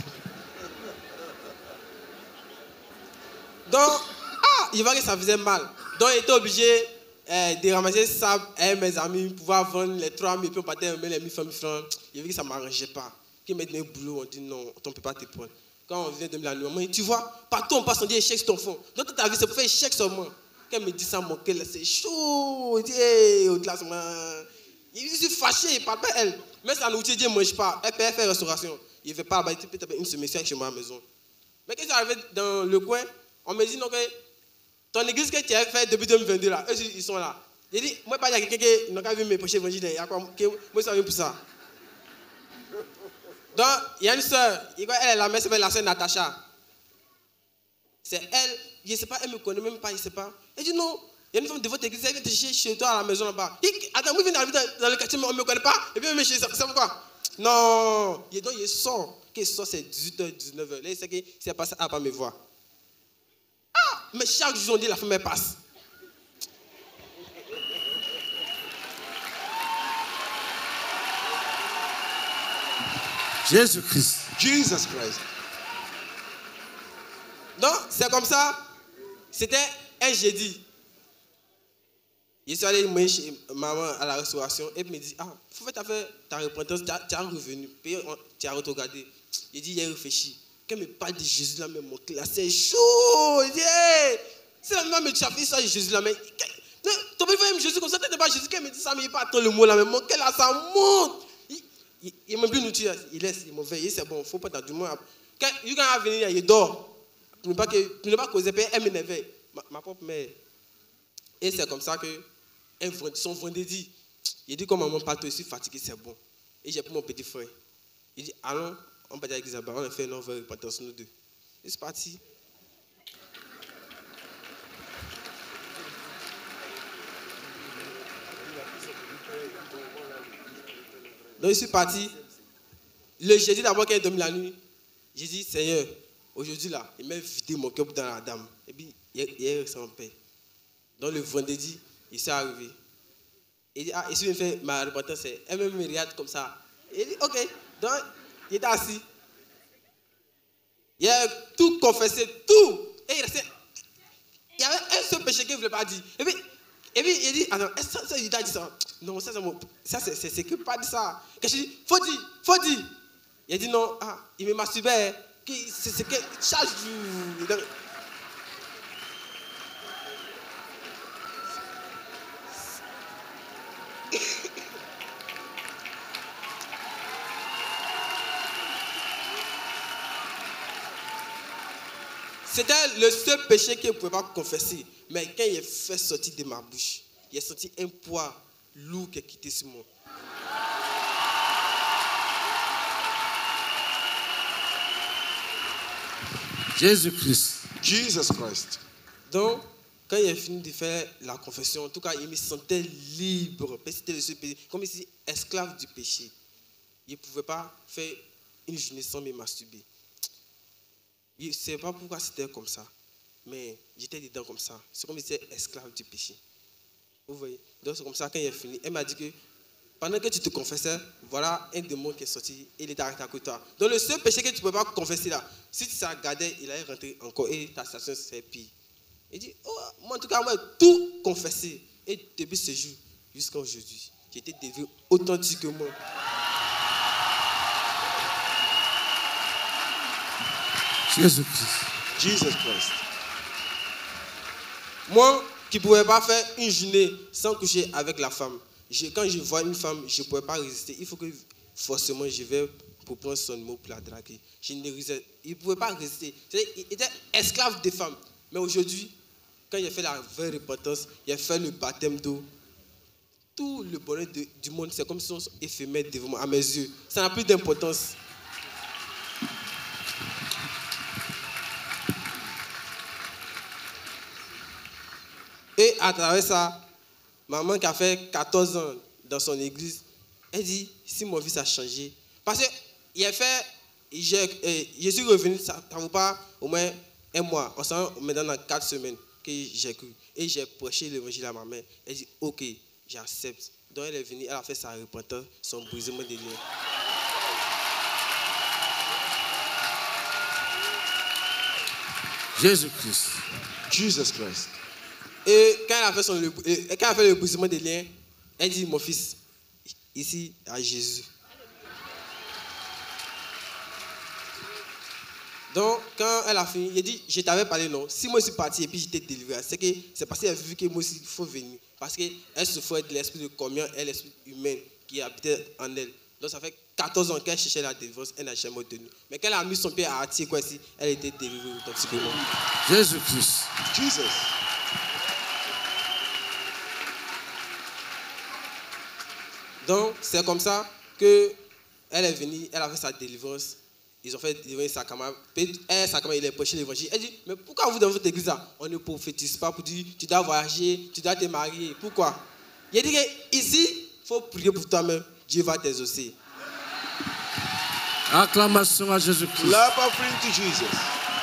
Donc, il voit que ça faisait mal. Donc, il était obligé de ramasser ça avec mes amis pour pouvoir vendre les 3 000, puis on partait les 1 000 francs. Il vu que ça ne m'arrangeait pas. Quand il m'a donné un boulot, on dit non, on ne peut pas te prendre. Quand on vient de me la nuit, on dit, tu vois, partout on passe, on dit échec sur ton fond. Donc, toute ta vie, c'est pour faire échec sur moi. Quand il me dit ça, mon cœur, c'est chaud. Il dit, hey, au classement. Il dit, je suis fâché, il ne parle pas elle. Mais sa nourriture, il ne mange pas. Elle fait restauration. Il ne fait pas, il peut taper une semaine chez moi à la maison. Mais quand je suis arrivé dans le coin, on me dit, non, ton église que tu as fait depuis 2022, là, eux, ils sont là. J'ai dit, moi, il y a quelqu'un qui n'a pas vu mes prêcher l'évangile. Moi, je suis venu pour ça. Donc, il y a une soeur, elle est la mère, s'appelle la soeur Natacha. C'est elle, je ne sais pas, elle ne me connaît même pas, je ne sais pas. Elle dit non, il y a une femme de votre église, elle vient te chercher chez toi à la maison là-bas. Attends, moi, je viens d'arriver dans le quartier, mais on ne me connaît pas, et puis elle me cherche, c'est pourquoi? Non, donc il sort, qu'il sort, c'est 18h, 19h. Là, il sait que c'est passé à pas me voir. Ah, mais chaque jour, on dit la femme, elle passe. Jésus-Christ. Jesus Christ. Donc, c'est comme ça. C'était un jeudi. Je suis allé chez maman à la restauration et elle me dit, ah, il faut faire ta repentance, tu as revenu, puis tu as regardé. Il dit, il a réfléchi. Quand il me parle de Jésus là, mais mon cœur, c'est chaud. Il dit, hey, c'est la même tu as fait ça de Jésus là, mais tu peux faire Jésus comme ça, tu n'es pas Jésus. Quand il me dit ça, mais il parle pas le mot là, mais mon cœur là, ça monte. Il m'a plus nourri, il laisse, il m'a veillé, c'est bon, il ne faut pas dans du moins. Quand il va venir, il dort. Pour ne pas causer, elle m'énervait. Ma propre mère. Et c'est comme ça que son vendredi, il dit, comme maman parle, je suis fatigué, c'est bon. Et j'ai pris mon petit frère. Il dit, allons, on va dire à l'église, on a fait une repentance, nous deux. Et c'est parti. Donc, je suis parti. Le jeudi d'abord, quand il est dormi la nuit, j'ai dit, Seigneur, aujourd'hui là, il m'a vidé mon cœur dans la dame. Et puis, il est resté en paix. Donc, le vendredi, il s'est arrivé. Il dit, ah, ici, il fait ma repentance, elle me regarde comme ça. Il dit, ok. Donc, il était assis. Il a tout confessé, tout. Et il y avait un seul péché qu'il ne voulait pas dire. Et puis il dit, attends, est-ce que il t'a dit ça? Non, ça c'est que pas dit ça. Que je dis, faut dire. Il a dit non, ah, il me masturbait. C'est que chaque jour. C'était le seul péché qu'il ne pouvait pas confesser. Mais quand il est fait sortir de ma bouche, il a senti un poids lourd qui a quitté sur moi. Jésus-Christ. Jesus Christ. Donc, quand il a fini de faire la confession, en tout cas, il me sentait libre. C'était le seul péché. Comme ici, esclave du péché. Il ne pouvait pas faire une journée sans me masturber. Je ne sais pas pourquoi c'était comme ça, mais j'étais dedans comme ça. C'est comme si j'étais esclave du péché. Vous voyez? Donc c'est comme ça quand il est fini. Elle m'a dit que pendant que tu te confessais, voilà un démon qui est sorti et il est arrêté à côté de toi. Donc le seul péché que tu ne peux pas confesser là, si tu s'en regardais, il allait rentrer encore et ta situation serait pire. Il dit, oh, moi en tout cas, moi tout confessé. Et depuis ce jour jusqu'à aujourd'hui, j'ai été délivré authentiquement. Jésus-Christ. Jesus Christ. Moi, qui ne pouvais pas faire une journée sans coucher avec la femme, quand je vois une femme, je ne pouvais pas résister. Il faut que forcément je vais pour prendre son mot pour la draguer. Il ne pouvait pas résister. Il était esclave des femmes. Mais aujourd'hui, quand il a fait la vraie repentance, il a fait le baptême d'eau, tout le bonheur du monde, c'est comme si on éphémère devant moi, à mes yeux. Ça n'a plus d'importance. Et à travers ça, maman qui a fait 14 ans dans son église, elle dit, si mon fils a changé, parce que il a fait, je suis revenu, ça ne vaut pas au moins un mois, on s'en maintenant dans 4 semaines que j'ai cru. Et j'ai prêché l'évangile à ma mère. Elle dit, ok, j'accepte. Donc elle est venue, elle a fait sa repentance, son brisement des liens. Jésus-Christ. Jesus Christ. Et quand elle a fait le brisement des liens, elle dit, mon fils, ici à Jésus. Donc, quand elle a fini, il a dit, je t'avais parlé, non. Si moi je suis parti et puis j'étais délivré, c'est parce qu'elle a vu que moi aussi, il faut venir. Parce qu'elle souffrait de l'esprit de communion et l'esprit humain qui habitait en elle. Donc, ça fait 14 ans qu'elle cherchait la délivrance, elle n'a jamais obtenu. Mais quand elle a mis son pied à attirer quoi ici, elle était délivrée automatiquement. Jésus-Christ. Jesus. Donc, c'est comme ça qu'elle est venue, elle a fait sa délivrance. Ils ont fait délivrer sa camarade. Sa camarade, il a prêché l'évangile. Elle dit, mais pourquoi vous dans votre église là, on ne prophétise pas pour dire, tu dois voyager, tu dois te marier. Pourquoi? Il a dit qu'ici, il faut prier pour toi-même. Dieu va t'exaucer. Acclamation à Jésus-Christ. Clap offering to Jesus.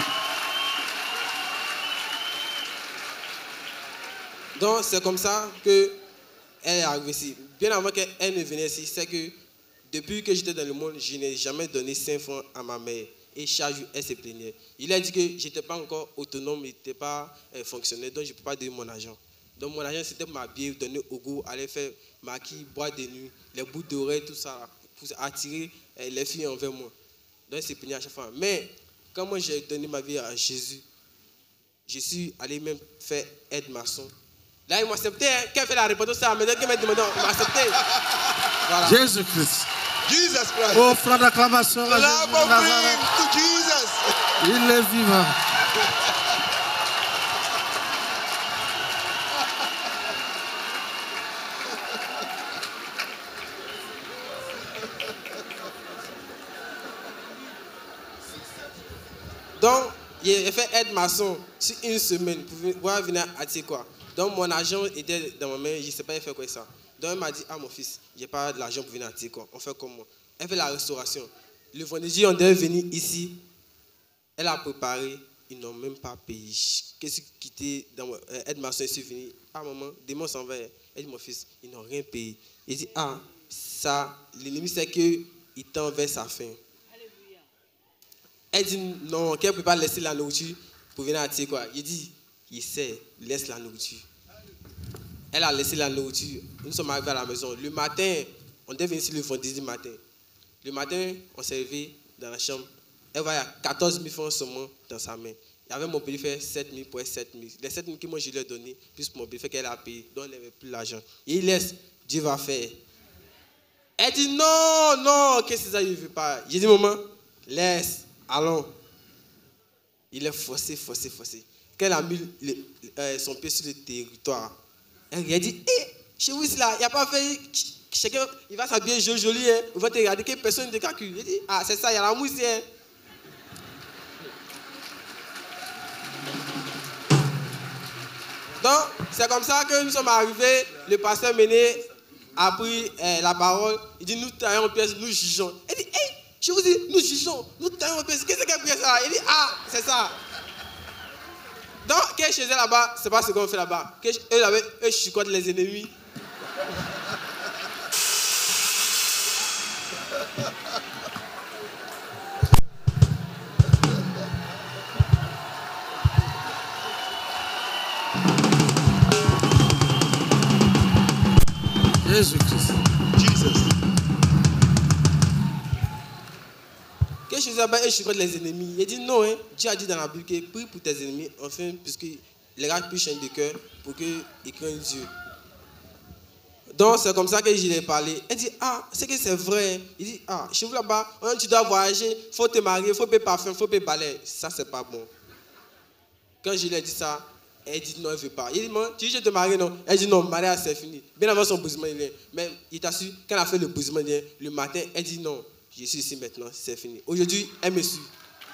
Donc, c'est comme ça qu'elle est arrivée ici. Bien avant qu'elle ne vienne ici, c'est que depuis que j'étais dans le monde, je n'ai jamais donné 5 francs à ma mère. Et chaque jour, elle se plaignait. Il a dit que je n'étais pas encore autonome, je n'étais pas fonctionnaire, donc je ne peux pas donner mon argent. Donc mon argent, c'était pour m'habiller, donner au goût, aller faire maquille, boire de nuit, les bouts d'oreilles, tout ça, pour attirer les filles envers moi. Donc elle se plaignait à chaque fois. Mais quand moi j'ai donné ma vie à Jésus, je suis allé même faire aide-maçon. Là, il m'a accepté. Hein. Quand il fait la repentance, ça m'a demandé, il m'a accepté. Voilà. Jésus-Christ. Jesus Christ. Offre d'acclamation à Clap Jésus de Nazareth. offering to Jesus. Il est vivant. Donc, il a fait aide-maçon sur une semaine pour pouvoir venir à quoi. Donc, mon argent était dans ma main, je ne sais pas, il fait quoi ça. Donc elle m'a dit, ah mon fils, j'ai pas de l'argent pour venir à Tikon. On fait comment? Elle fait la restauration. Le vendredi, on devait venir ici. Elle a préparé, ils n'ont même pas payé. Qu'est-ce qui était dans aide ma soeur, je suis venu. Ah maman, demain on s'en va. Elle dit, mon fils, ils n'ont rien payé. Il dit, ah, ça, l'ennemi c'est qu'il tend vers sa fin. Elle dit, non, qu'elle ne peut pas laisser la nourriture pour venir à Tikon. Il dit, il sait, laisse la nourriture. Elle a laissé la nourriture. Nous sommes arrivés à la maison. Le matin, on devait venir ici le vendredi matin. Le matin, on s'est levé dans la chambre. Elle voyait 14 000 francs seulement dans sa main. Il y avait mon petit frère 7 000 pour 7 000. Les 7 000 que moi je lui ai donné, plus mon petit frère qu'elle a payé, donc elle n'avait plus l'argent. Et il laisse, Dieu va faire. Elle dit non, non, qu'est-ce que ça, il ne veut pas. J'ai dit, maman, laisse, allons. Il est forcé. Quand elle a mis son pied sur le territoire, elle a dit, chez vous, là, il n'y a pas fait. Chacun, il va s'habiller joli, hein. Il va te regarder que personne ne te calcule. Il dit, ah, c'est ça, il y a la mousse, hein. Donc, c'est comme ça que nous sommes arrivés. Le pasteur Méné a pris la parole. Il dit, nous taillons en pièces, nous jugeons. Il dit, je vous dis, nous jugeons, nous taillons en pièces. Qu'est-ce qu'il a pris ça? Il dit, ah, c'est ça. Donc, quand je faisais là-bas, c'est pas ce qu'on fait là-bas. Eux chicotent les ennemis. Jésus-Christ. Quand je faisais là-bas, eux chicotent les ennemis. Il dit non, hein. Dieu a dit dans la Bible que prie pour tes ennemis, enfin, puisque les gars puissent changer de cœur pour qu'ils craignent Dieu. Donc, c'est comme ça que je lui ai parlé. Elle dit, ah, c'est que c'est vrai. Il dit, ah, chez vous là-bas, tu dois voyager, il faut te marier, il faut payer parfum, il faut payer balai. Ça, c'est pas bon. Quand je lui ai dit ça, elle dit non, elle ne veut pas. Il dit, tu dis, je te marie, non? Elle dit, non, mariage, c'est fini. Bien avant son bousement, il est. Mais il t'a su, quand elle a fait le bousement, le matin, elle dit, non, je suis ici maintenant, c'est fini. Aujourd'hui, elle me suit.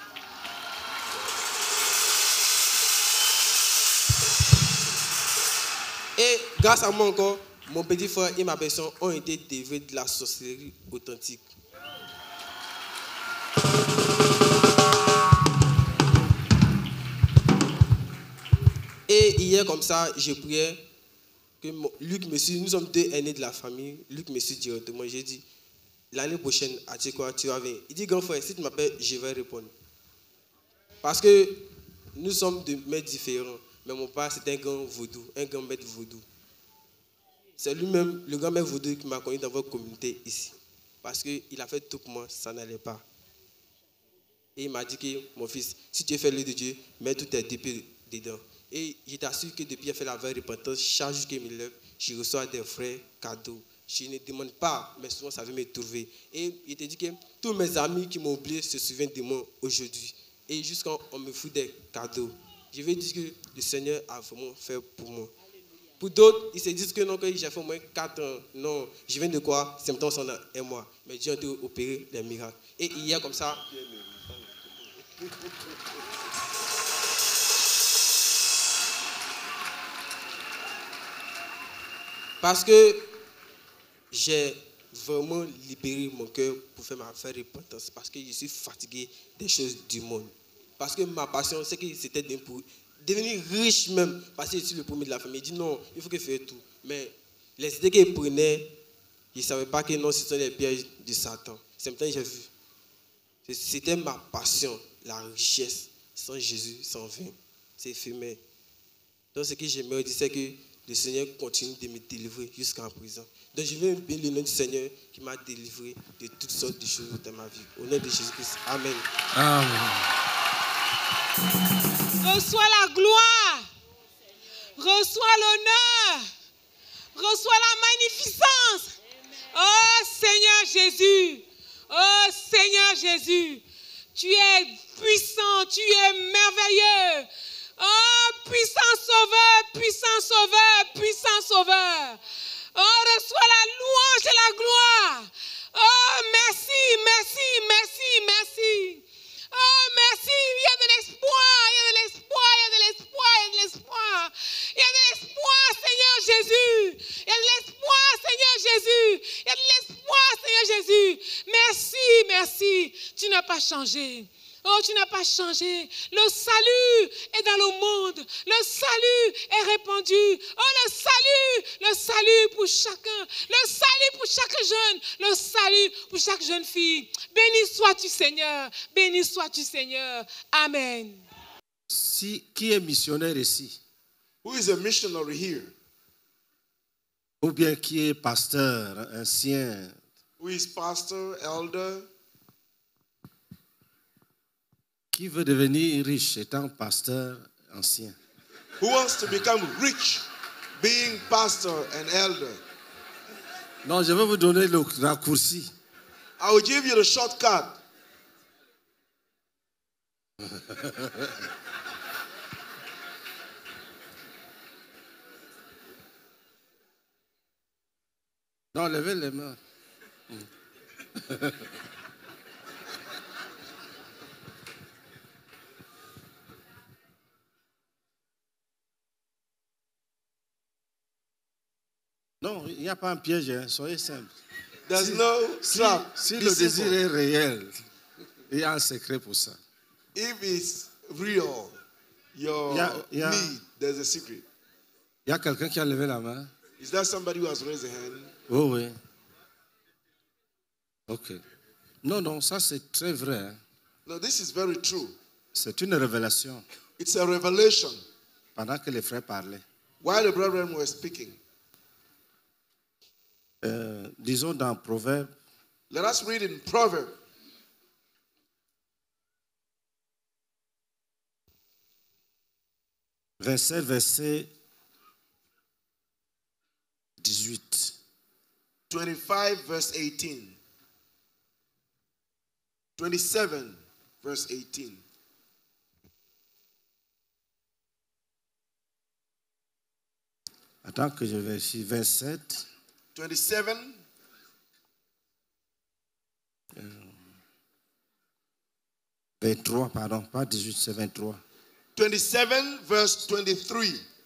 Et grâce à moi encore, mon petit frère et ma personne ont été délivrés de la sorcellerie authentique. Et hier, comme ça, je priais que Luc me suit. Nous sommes deux aînés de la famille. Luc me suit directement. J'ai dit, l'année prochaine, à Tikwa, tu vas venir. Il dit, grand frère, si tu m'appelles, je vais répondre. Parce que nous sommes de maîtres différents. Mais mon père, c'est un grand vaudou, un grand maître vaudou. C'est lui-même, le grand maître vaudou, qui m'a connu dans votre communauté ici. Parce qu'il a fait tout pour moi, ça n'allait pas. Et il m'a dit que, mon fils, si tu es fait l'œuvre de Dieu, mets tous tes dépôts dedans. Et je t'assure que depuis qu'il a fait la vraie repentance, chaque jour qu'il me lève, je reçois des vrais cadeaux. Je ne demande pas, mais souvent ça vient me trouver. Et il te dit que tous mes amis qui m'ont oublié se souviennent de moi aujourd'hui. Et jusqu'à on me fout des cadeaux. Je vais dire que le Seigneur a vraiment fait pour moi. Pour d'autres, ils se disent que non, que j'ai fait au moins 4 ans. Non, je viens de quoi? Symptômes sont dans un mois. Mais Dieu a dû opérer les miracles. Et hier, comme ça. Parce que j'ai vraiment libéré mon cœur pour faire ma vraie repentance. Parce que je suis fatigué des choses du monde. Parce que ma passion, c'est que c'était pour devenir riche même. Parce que je suis le premier de la famille. Il dit non, il faut que je fasse tout. Mais les idées qu'il prenait, je ne savais pas que non, ce sont les pièges de Satan. C'est maintenant que j'ai vu. C'était ma passion, la richesse. Sans Jésus, sans vin. C'est éphémère. Donc ce que j'aimerais dire, c'est que le Seigneur continue de me délivrer jusqu'à présent. Donc je veux bénir le nom du Seigneur qui m'a délivré de toutes sortes de choses dans ma vie. Au nom de Jésus-Christ. Amen. Amen. Reçois la gloire. Reçois l'honneur. Reçois la magnificence. Oh Seigneur Jésus. Oh Seigneur Jésus. Tu es puissant. Tu es merveilleux. Oh, puissant sauveur, puissant sauveur, puissant sauveur. Oh, reçois la louange et la gloire. Oh, merci, merci, merci, merci. Oh, merci, il y a de l'espoir, il y a de l'espoir, il y a de l'espoir, il y a de l'espoir. Il y a de l'espoir, Seigneur Jésus. Il y a de l'espoir, Seigneur merci. Tu n'as pas changé. Oh, tu n'as pas changé. Le salut est dans le monde. Le salut est répandu. Oh, le salut pour chacun. Le salut pour chaque jeune. Le salut pour chaque jeune fille. Béni sois-tu, Seigneur. Béni sois-tu, Seigneur. Amen. Qui est missionnaire ici? Who is a missionary here? Ou bien qui est pasteur, ancien? Who is pastor, elder? Qui veut devenir riche étant pasteur ancien? Who wants to become rich being pastor and elder? Non, je vais vous donner le raccourci. I will give you the shortcut. Non, levez les mains. Non, il n'y a pas un piège, hein. Soyez simple. There's no trap. Si Be le simple. désir est réel, il y a un secret pour ça. If it's real, your Yeah. need, there's a secret. Il y a quelqu'un qui a levé la main? Is there somebody who has raised a hand? Oh oui. Ok. Non, ça c'est très vrai. Hein. No, this is very true. C'est une révélation. It's a revelation. Pendant que les frères parlaient. While the brethren were speaking. Disons dans Proverbe. Let us read in Proverbs. Verset 18. 25, verse 18. 27, verse 18. Attends que je vérifie. 27. 27. 23, pardon, pas 18, c'est 23. 27, verse 23.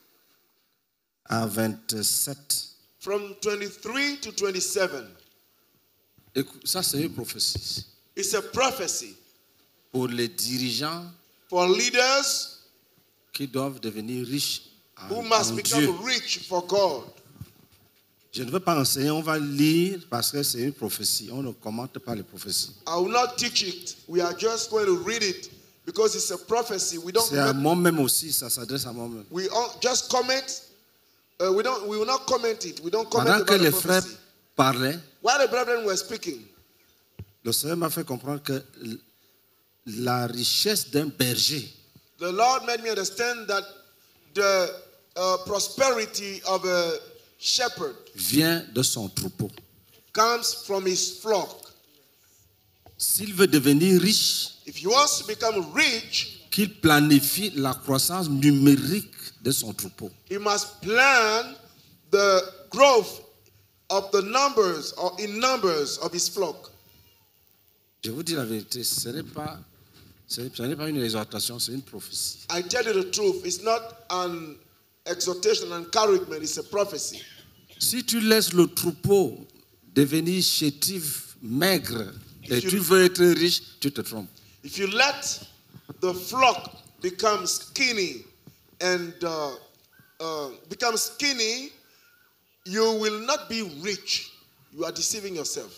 À 27. From 23 to 27. Écoute, ça c'est une prophétie. It's a prophecy. Pour les dirigeants for leaders qui doivent devenir riches who must en become Dieu. rich for God. Je ne veux pas enseigner, on va lire parce que c'est une prophétie. On ne commente pas les prophéties. I will not teach it. We are just going to read it because it's a prophecy. We don't. C'est à moi-même aussi, ça s'adresse à moi-même. We just comment. We will not comment it. We don't comment Pendant que about les the frères prophecy. parlaient, While the brethren were speaking, le Seigneur m'a fait comprendre que la richesse d'un berger the Lord made me understand that the prosperity of a shepherd vient de son troupeau. comes from his flock. S'il veut devenir riche, If he wants to become rich, qu'il planifie la croissance numérique de son troupeau. he must plan the growth of the numbers or in numbers of his flock. Je vous dis la vérité, ce n'est pas une exhortation, c'est une prophétie. I tell you the truth, it's not an exhortation, an encouragement, it's a prophecy. Si tu laisses le troupeau devenir chétif, maigre, et tu veux être riche, tu te trompes. If you let the flock become skinny and you will not be rich. You are deceiving yourself.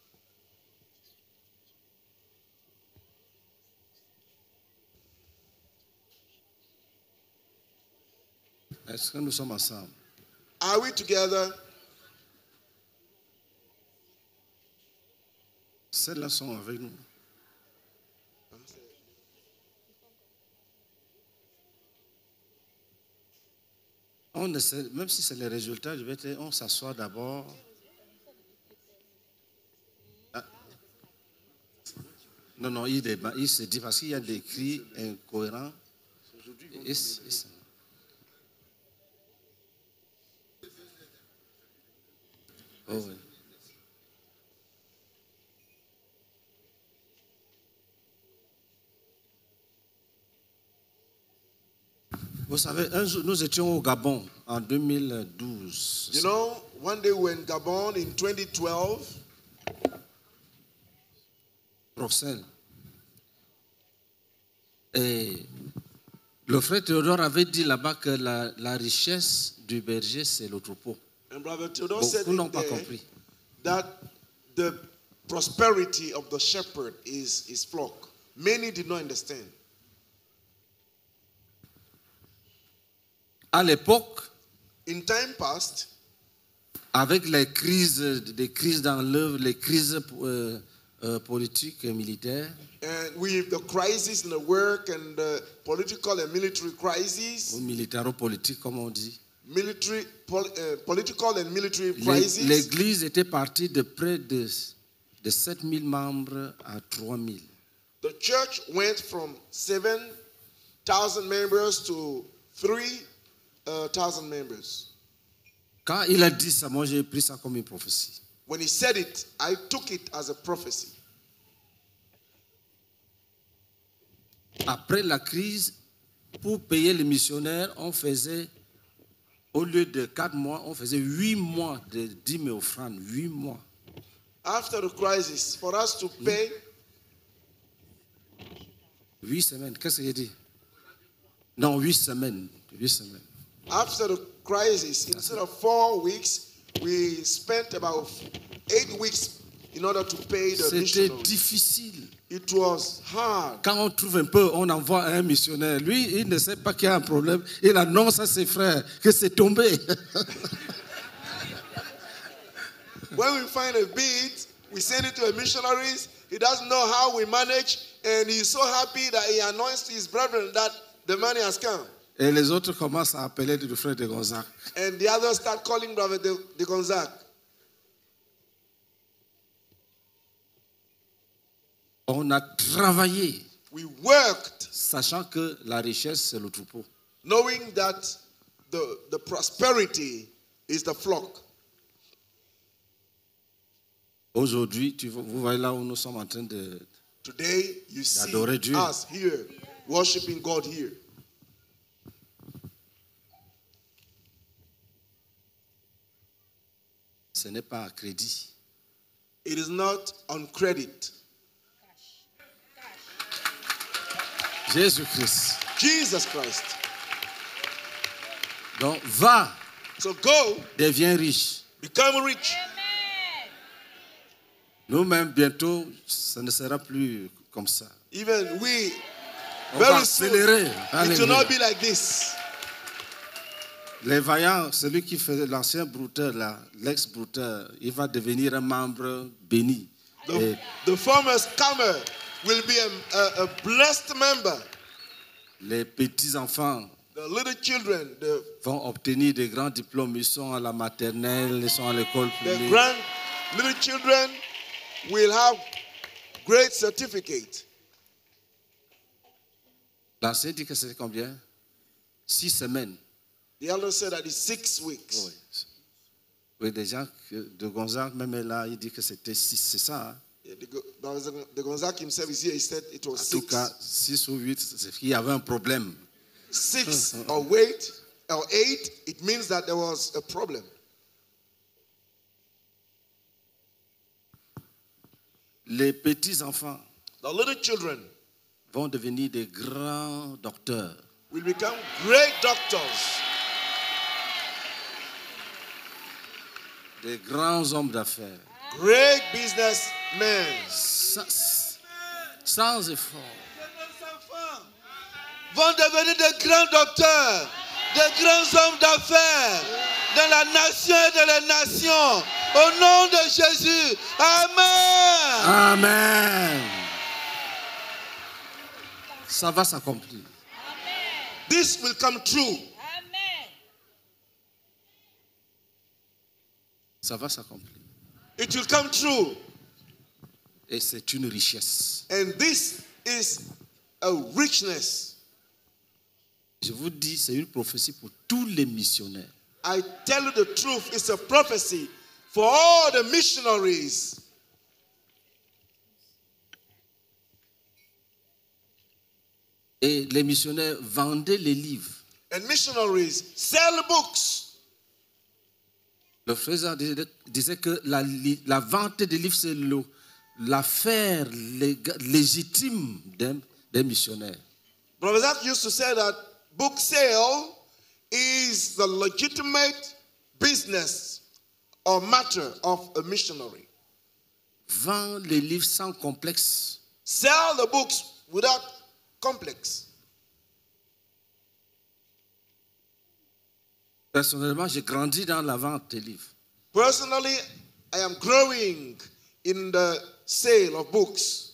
Est-ce que nous sommes ensemble? Are we together? Celles-là sont avec nous. On essaie, même si c'est les résultats, on s'assoit d'abord. Ah. Non, il débat, il se dit parce qu'il y a des cris incohérents. Oh oui. Vous savez, un jour, nous étions au Gabon en 2012. You know, one day we were in Gabon in 2012. Bruxelles. Et le frère Théodore avait dit là-bas que la richesse du berger, c'est le troupeau. And Brother Theodore said Beaucoup n'ont in pas there compris. that the prosperity of the shepherd is his flock. Many did not understand. À l'époque, In time past, avec les crises dans l'œuvre, les crises politiques et militaires, and with the crisis in the work and the political and military crises, ou militaro-politique comme on dit, political and military crises, l'Église était partie de près de 7000 membres à 3000. the church went from 7,000 members to 3,000 members. Quand il a dit ça, moi j'ai pris ça comme une prophétie. When he said it, I took it as a prophecy. Après la crise, pour payer les missionnaires, on faisait, au lieu de 4 mois, on faisait 8 mois de dîmes et offrandes. 8 mois. After the crisis, for us to pay 8 semaines. Qu'est-ce que j'ai dit? Non, 8 semaines. 8 semaines. after the crisis, instead of 4 weeks, we spent about 8 weeks in order to pay the C'était missionaries. difficile. It was hard. Quand on trouve un peu, on envoie un missionnaire. Lui, il ne sait pas qu'il y a un problème. Il annonce à ses frères que c'est tombé. When we find a bit, we send it to a missionaries. He doesn't know how we manage, and he's so happy that he announced to his brethren that the money has come. Et les autres commencent à appeler le frère de Gonzague. And the others start calling Brother de Gonzague. On a travaillé, We worked, sachant que la richesse, c'est le troupeau. knowing that the prosperity is the flock. Aujourd'hui, vous voyez là où nous sommes en train de... Today, you see D'adorer Dieu. us here, worshiping God here. Ce n'est pas à crédit. It is not on credit. Jésus-Christ. Jesus Christ. Donc, va, So go, deviens riche. become rich. Nous-mêmes, bientôt, ça ne sera plus comme ça. Even we, On va very soon, accélérer. it will not be like this. Les vaillants, celui qui faisait l'ancien brouteur, là, l'ex-brouteur, il va devenir un membre béni. Et The former scammer will be a blessed member. les petits-enfants The little children, vont obtenir des grands diplômes. Ils sont à la maternelle, ils sont à l'école the publique. little children will have great certificate. L'ancien dit que c'est combien? 6 semaines. The elder said that it's 6 weeks. Oui. Oui, des gens de Gonzague, même là, il dit que c'était 6, c'est ça. Hein? Yeah, the Gonzague himself is here. He said it was En tout 6. cas, 6 ou 8, c'est qu'il y avait un problème. 6 or 8 or 8, it means that there was a problem. Les petits-enfants The little children vont devenir des grands docteurs. will become great doctors, Des grands hommes d'affaires. great businessmen. Sans effort. Vont devenir de grands docteurs, de grands hommes d'affaires de la nation et de la nation. Au nom de Jésus. Amen. Amen. Ça va s'accomplir. This will come true. Ça va s'accomplir. It will come true. Et c'est une richesse. And this is a richness. Je vous dis, c'est une prophétie pour tous les missionnaires. I tell you the truth, it's a prophecy for all the missionaries. Et les missionnaires vendaient les livres. And missionaries sell books. Le frère disait que la vente des livres, c'est l'affaire légitime des missionnaires. Brother Zach used to say that book sale is the legitimate business or matter of a missionary. Vends les livres sans complexe. Sell the books without complex. Personnellement, j'ai grandi dans la vente des livres. Personally, I am growing in the sale of books.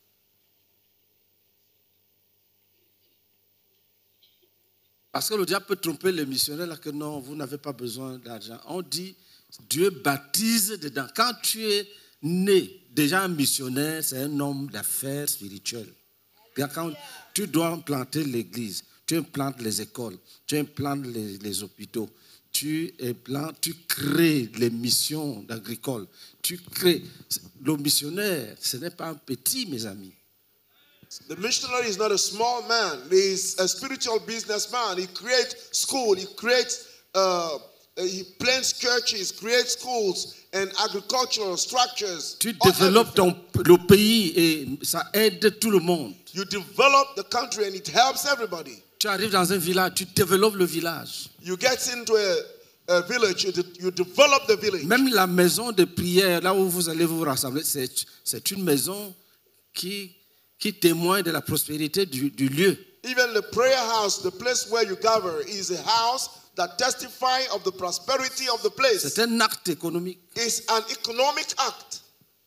Parce que le diable peut tromper les missionnaires là que non, vous n'avez pas besoin d'argent. On dit, Dieu baptise dedans. Quand tu es né, déjà un missionnaire, c'est un homme d'affaires spirituel. Quand tu dois implanter l'église, tu implantes les écoles, tu implantes les hôpitaux, tu crées les missions agricoles, tu crées. Le missionnaire, ce n'est pas un petit, mes amis. The missionary is not a small man. He is a spiritual businessman. He creates school. He creates, he plants churches, creates schools and agricultural structures. Tu développes le pays et ça aide tout le monde. You develop the country and it helps everybody. Tu arrives dans un village, tu développes le village. You get into a village, you develop the village. Même la maison de prière, là où vous allez vous rassembler, c'est une maison qui témoigne de la prospérité du lieu. Even the prayer house, the place where you gather, is a house that testifies of the prosperity of the place. C'est un acte économique. It's an economic act.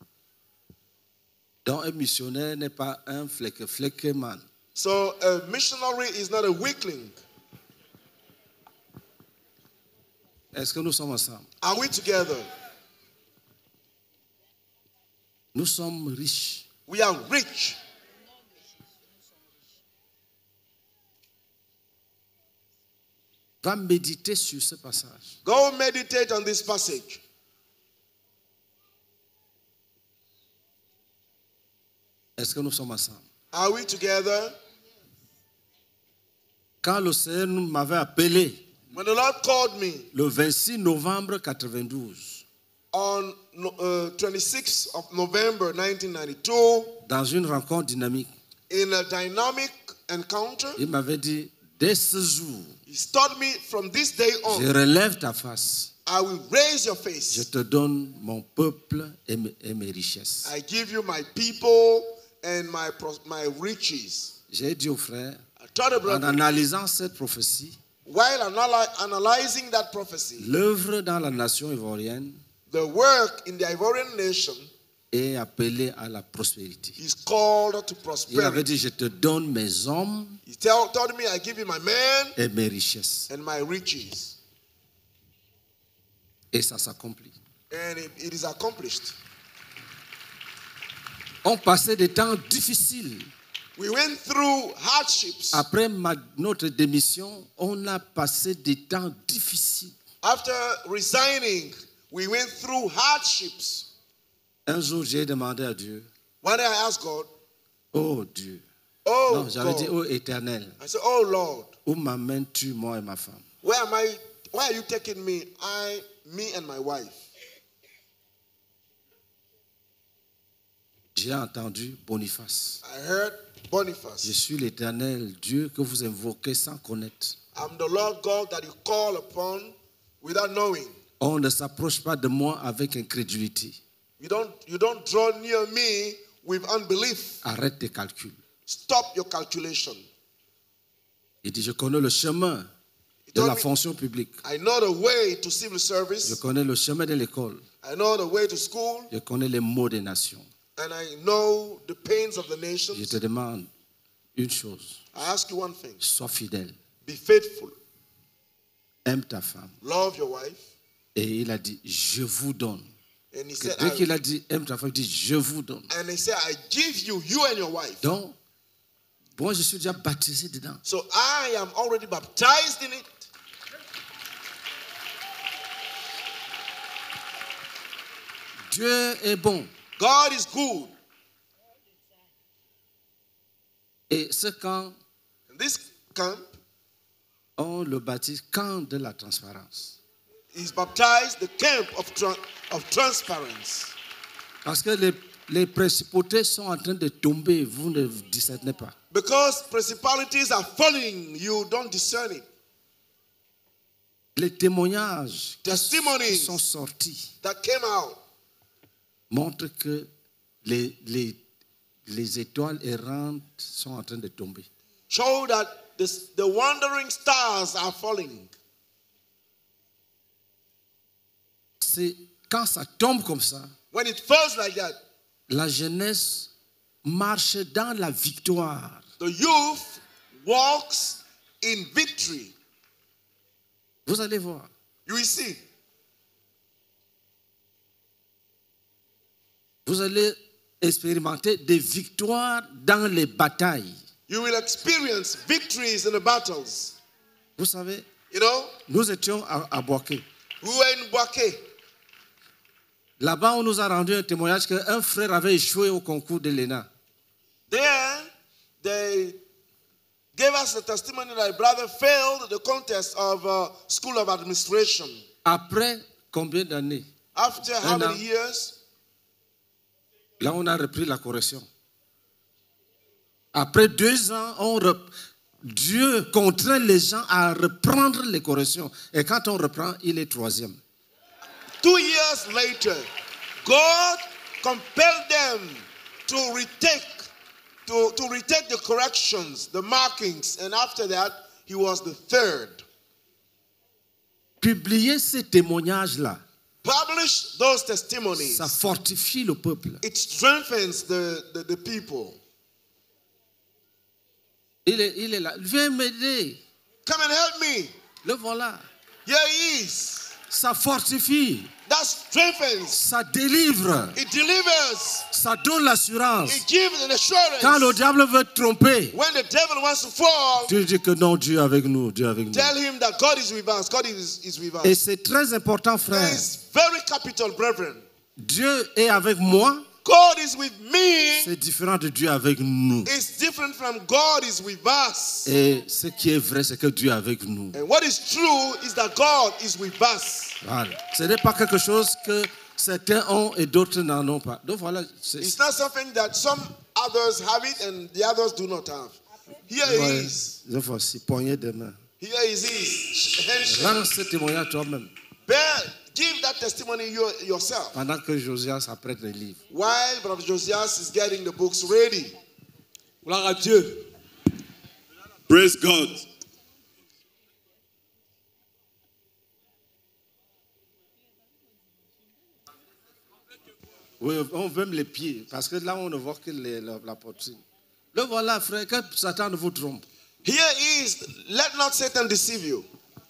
Donc un missionnaire n'est pas un fleck-man. So a missionary is not a weakling. Est-ce que nous sommes ensemble? Are we together? Nous sommes riches. We are rich. Va méditer sur ce passage. Go meditate on this passage. Est-ce que nous sommes ensemble? Are we together? Quand le Seigneur m'avait appelé, when the Lord called me, le 26 novembre 92, on 26th of November 1992, dans une rencontre dynamique, in a dynamic encounter, il m'avait dit, dès ce jour, he told me from this day on, je relève ta face. I will raise your face. Je te donne mon peuple et mes richesses. I give you my people and my riches. J'ai dit au frère, brother, en analysant cette prophétie, while analyzing that prophecy, l'œuvre dans la nation ivoirienne, the work in the Ivorian nation, est appelé à la prospérité. Is called to Il prosperity. avait dit, je te donne mes hommes He told me, I give you my men et mes richesses. and my riches. Et ça s'accomplit. And it is accomplished. On passait des temps difficiles. We went through hardships. Après notre démission, on a passé des temps difficiles. After resigning, we went through hardships. Un jour, j'ai demandé à Dieu, One day I asked God, oh Dieu, oh non, j'avais dit, God. oh Éternel, I said, oh Lord, où m'amènes-tu, moi et ma femme? where are you taking me? Me and my wife. J'ai entendu Boniface. I heard Boniface. Je suis l'Éternel, Dieu que vous invoquez sans connaître. I'm the Lord God that you call upon without knowing. On ne s'approche pas de moi avec incrédulité. You don't draw near me with unbelief. Arrête tes calculs. Stop your calculation. Il dit, je connais le chemin de la fonction publique. I know the way to civil Je service. connais le chemin de l'école. I know the way to school. Je connais les maux des nations. And I know the pains of the Je nations. te demande une chose. I ask you one thing. Sois fidèle. Be faithful. Aime ta femme. Love your wife. Et il a dit, je vous donne. And he said, Dès qu'il a dit, aime ta femme, il dit, je vous donne. and he said, I give you and your wife. Donc, moi, je suis déjà baptisé dedans. So I am already baptized in it. Dieu est bon. God is good. Et ce camp, And this camp on le baptise camp de la transparence. is baptized the camp of transparency. Parce que les principautés sont en train de tomber, vous ne discernez pas. Because principalities are falling, you don't discern it. Les témoignages qui Testimonies sont sortis that came out montrent que les étoiles errantes sont en train de tomber. show that the wandering stars are falling. C'est quand ça tombe comme ça, When it falls like that, la jeunesse marche dans la victoire. the youth walks in victory. Vous allez voir. You will see. Vous allez expérimenter des victoires dans les batailles. You will experience victories in the battles. Vous savez, You know, nous étions à Boaké. we were in Boaké. Là-bas, on nous a rendu un témoignage qu'un frère avait échoué au concours de l'ENA. There, they gave us a testimony that a brother failed the contest of School of Administration. Après combien d'années? After how Un an. many years? Là, on a repris la correction. Après 2 ans, Dieu contraint les gens à reprendre les corrections. Et quand on reprend, il est 3e. 2 years later, God compelled them to retake the corrections, the markings, and after that, he was the 3rd. Publier ces témoignages-là, Publish those testimonies. ça fortifie le peuple. It strengthens the people. Il est là. Viens m'aider. Come and help me. Le voilà. Here he is. Ça fortifie. That strengthens. Ça délivre. It delivers. Ça donne l'assurance. It gives an assurance. Quand le diable veut te tromper, When the devil wants to fall, tu dis que non, Dieu est avec nous. Dieu est avec nous. tell him that God is with us. God is with us. Et c'est très important, frère. It's very capital, brethren. Dieu est avec moi. God is with me. C'est différent de Dieu avec nous. It's different from God is with us. Et ce qui est vrai, c'est que Dieu est avec nous. And what is true is that God is with us. Voilà. Ce n'est pas quelque chose que certains ont et d'autres n'en ont pas. Donc voilà. It's not something that some others have it and the others do not have. Here it is. Donc voici, poignée de main. Here it is. Handshake. Rends ce témoignage toi-même. Give that testimony yourself. Pendant que Josias apprête les livres. While Brother Josias is getting the books ready. Gloire à Dieu. Praise God. Oui, on veut les pieds, parce que là, on ne voit que la poitrine. Le voilà, frère, que Satan ne vous trompe. Here is, let not Satan deceive you.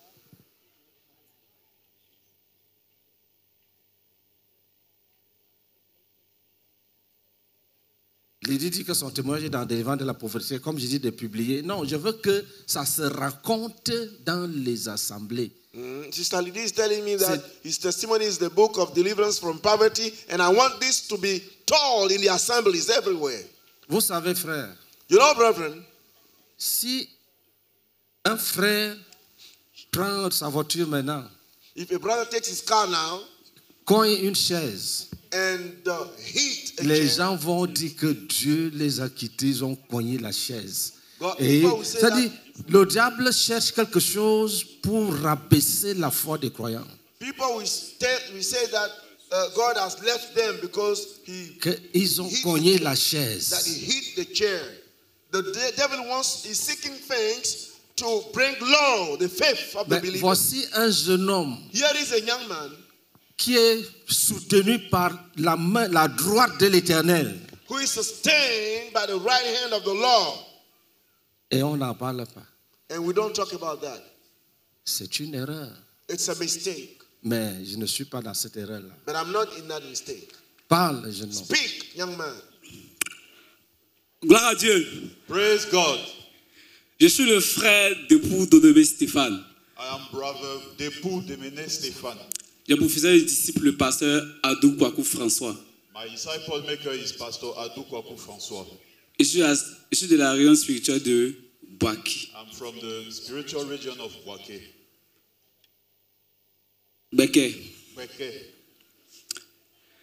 Lydie dit que son témoignage est dans des vents de la pauvreté, comme je dis, de publier. Non, je veux que ça se raconte dans les assemblées. Sister Lydie is telling me that his testimony is the book of deliverance from poverty, and I want this to be told in the assemblies everywhere. Vous savez, frère, you know, brethren, si un frère prend sa voiture maintenant, if a brother takes his car now, cogne une chaise, and hit a les chair, gens vont dire que Dieu les a quittés, ils ont cogné la chaise. God, Et people will say c'est-à-dire, le diable cherche quelque chose pour rabaisser la foi des croyants. people will say that God has left them because Ils ont cogné la chaise. that he hit the chair. The devil is seeking things to bring low the faith of the believer. Voici un jeune homme Here is a young man qui est soutenu par la droite de l'Éternel. who is sustained by the right hand of the Lord. Et on n'en parle pas. And we don't talk about that. C'est une erreur. It's a mistake. Mais je ne suis pas dans cette erreur-là. But I'm not in that mistake. Parle, jeune homme. Speak, young man. Gloire à Dieu. Praise God. Je suis le frère d'époux d'Odebé Stéphane. I am brother d'époux de Méné Stéphane. J'ai pour fidèle disciple le pasteur Adou Kwaku François. My disciple maker is Pastor Adou Kwaku François. Je suis de la région spirituelle de Boaké. I'm from the spiritual region of Boaké. Beke. Beke.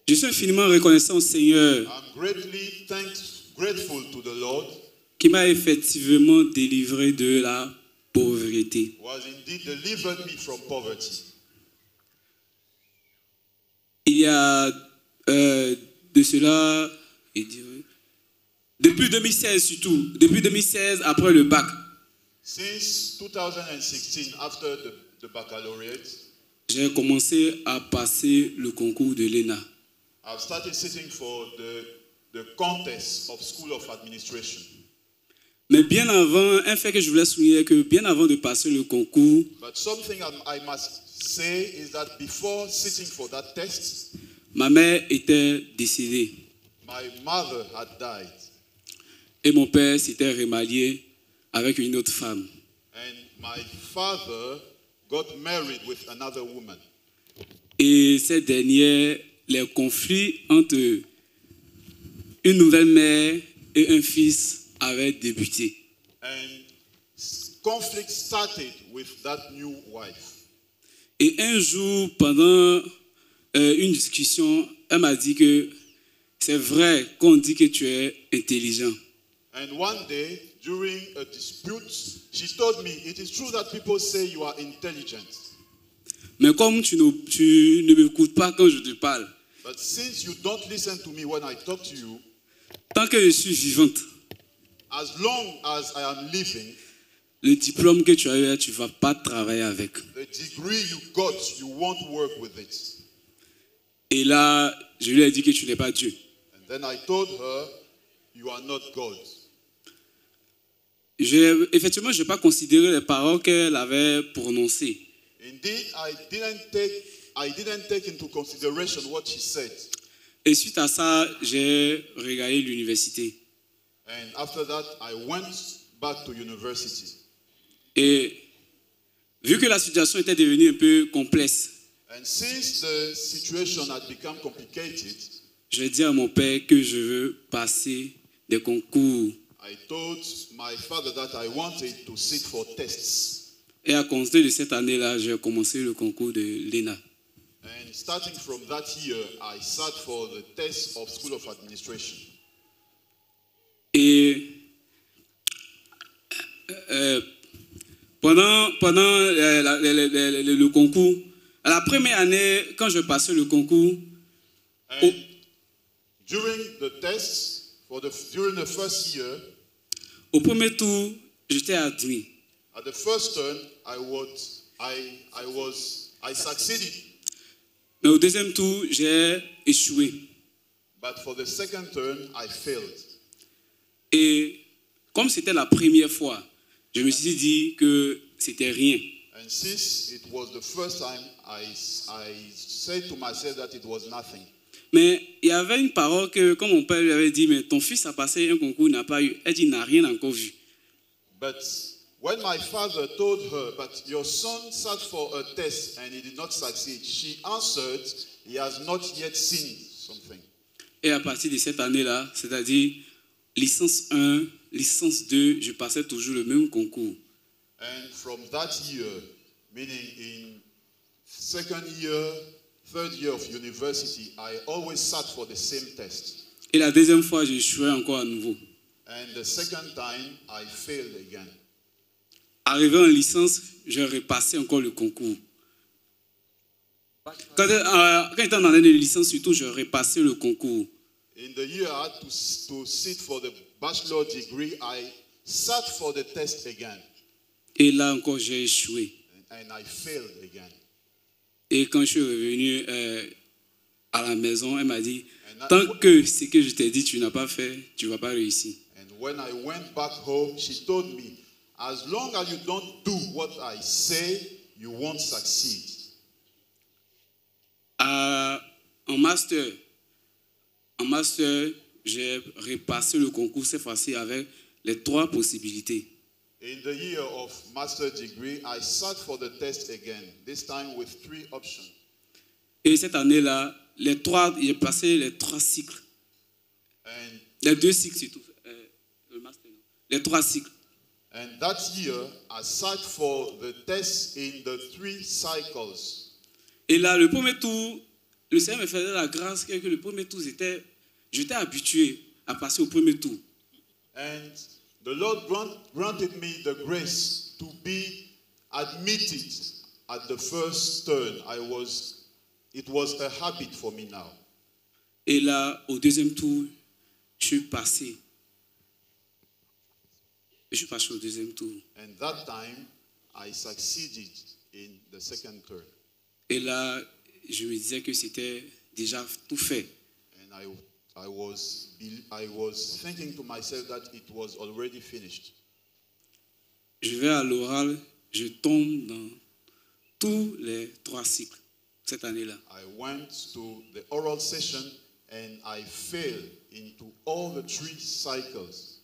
Je suis infiniment reconnaissant au Seigneur I'm greatly grateful to the Lord qui m'a effectivement délivré de la pauvreté. who has indeed delivered me from poverty. Il y a de cela, depuis 2016 surtout, depuis 2016 après le bac, Since 2016, after the baccalaureate, j'ai commencé à passer le concours de l'ENA. I've started sitting for the contest of School of Administration. Mais bien avant, un fait que je voulais souligner, que bien avant de passer le concours, But something I must say is that before sitting for that test, ma mère était décédée my mother had died. et mon père s'était remarié avec une autre femme. And my father got married with another woman. Et cette dernière, les conflits entre une nouvelle mère et un fils avaient débuté. And conflict started with that new wife. Et un jour, pendant une discussion, elle m'a dit que c'est vrai qu'on dit que tu es intelligent. And one day, during a dispute, she told me, it is true that people say you are intelligent. Mais comme tu ne m'écoutes pas quand je te parle, But since you don't listen to me when I talk to you, tant que je suis vivante, as long as I am living, le diplôme que tu as eu, tu ne vas pas travailler avec. the degree you got, you won't work with it. Et là, je lui ai dit que tu n'es pas Dieu. And then I told her, you are not God. Effectivement, je n'ai pas considéré les paroles qu'elle avait prononcées. Indeed, I didn't take into consideration what she said. Et suite à ça, j'ai regardé l'université. And after that, I went back to university. Et vu que la situation était devenue un peu complexe, And since the situation had become complicated, j'ai dit à mon père que je veux passer des concours. I told my father that I wanted to sit for tests. Et à compter de cette année-là, j'ai commencé le concours de l'ENA. And starting from that year, I sat for the test of School of Administration. Et pendant le concours, à la première année, quand je passais le concours, During the test, during the first year, au premier tour, j'étais admis. at the first turn, I succeeded. Mais au deuxième tour, j'ai échoué. But for the second turn, I failed. Et comme c'était la première fois, je me suis dit que c'était rien. And since it was the first time, I said to myself that it was nothing. Mais il y avait une parole que, comme mon père lui avait dit, mais ton fils a passé un concours, il n'a pas eu. Elle dit, il n'a rien encore vu. But when my father told her, but your son sat for a test and he did not succeed, she answered, he has not yet seen something. Et à partir de cette année-là, c'est-à-dire licence 1, licence 2, je passais toujours le même concours. And from that year, meaning in second year, third year of university, I always sat for the same test. Et la deuxième fois, j'ai échoué encore à nouveau. And the second time, I failed again. Arrivé en licence, j'ai repassé encore le concours. Quand j'étais en année de licence, surtout, j'ai repassé le concours. In the year I had to sit for the bachelor degree, I sat for the test again. Et là encore, j'ai échoué. And I failed again. Et quand je suis revenu à la maison, elle m'a dit, tant que ce que je t'ai dit, tu n'as pas fait, tu ne vas pas réussir. And when I went back home, she told me, as long as you don't do what I say, you won't succeed. En master, j'ai repassé le concours cette fois-ci avec les 3 possibilités. In the year of master degree, I sat for the test again, this time with 3 options. Et cette année-là, j'ai passé les 3 cycles. Les 2 cycles surtout. Le master, non. Les 3 cycles. And that year, I sat for the test in the 3 cycles. Et là, le premier tour, le Seigneur me faisait la grâce que le premier tour, j'étais habitué à passer au premier tour. And the Lord granted me the grace to be admitted at the first turn. It was a habit for me now. Et là, au deuxième tour, je suis passé. Je suis passé au deuxième tour. And that time, I succeeded in the second turn. Et là, je me disais que c'était déjà tout fait. And I was thinking to myself that it was already finished. Je vais à l'oral, je tombe dans tous les 3 cycles cette année-là. I went to the oral session and I failed into all the 3 cycles.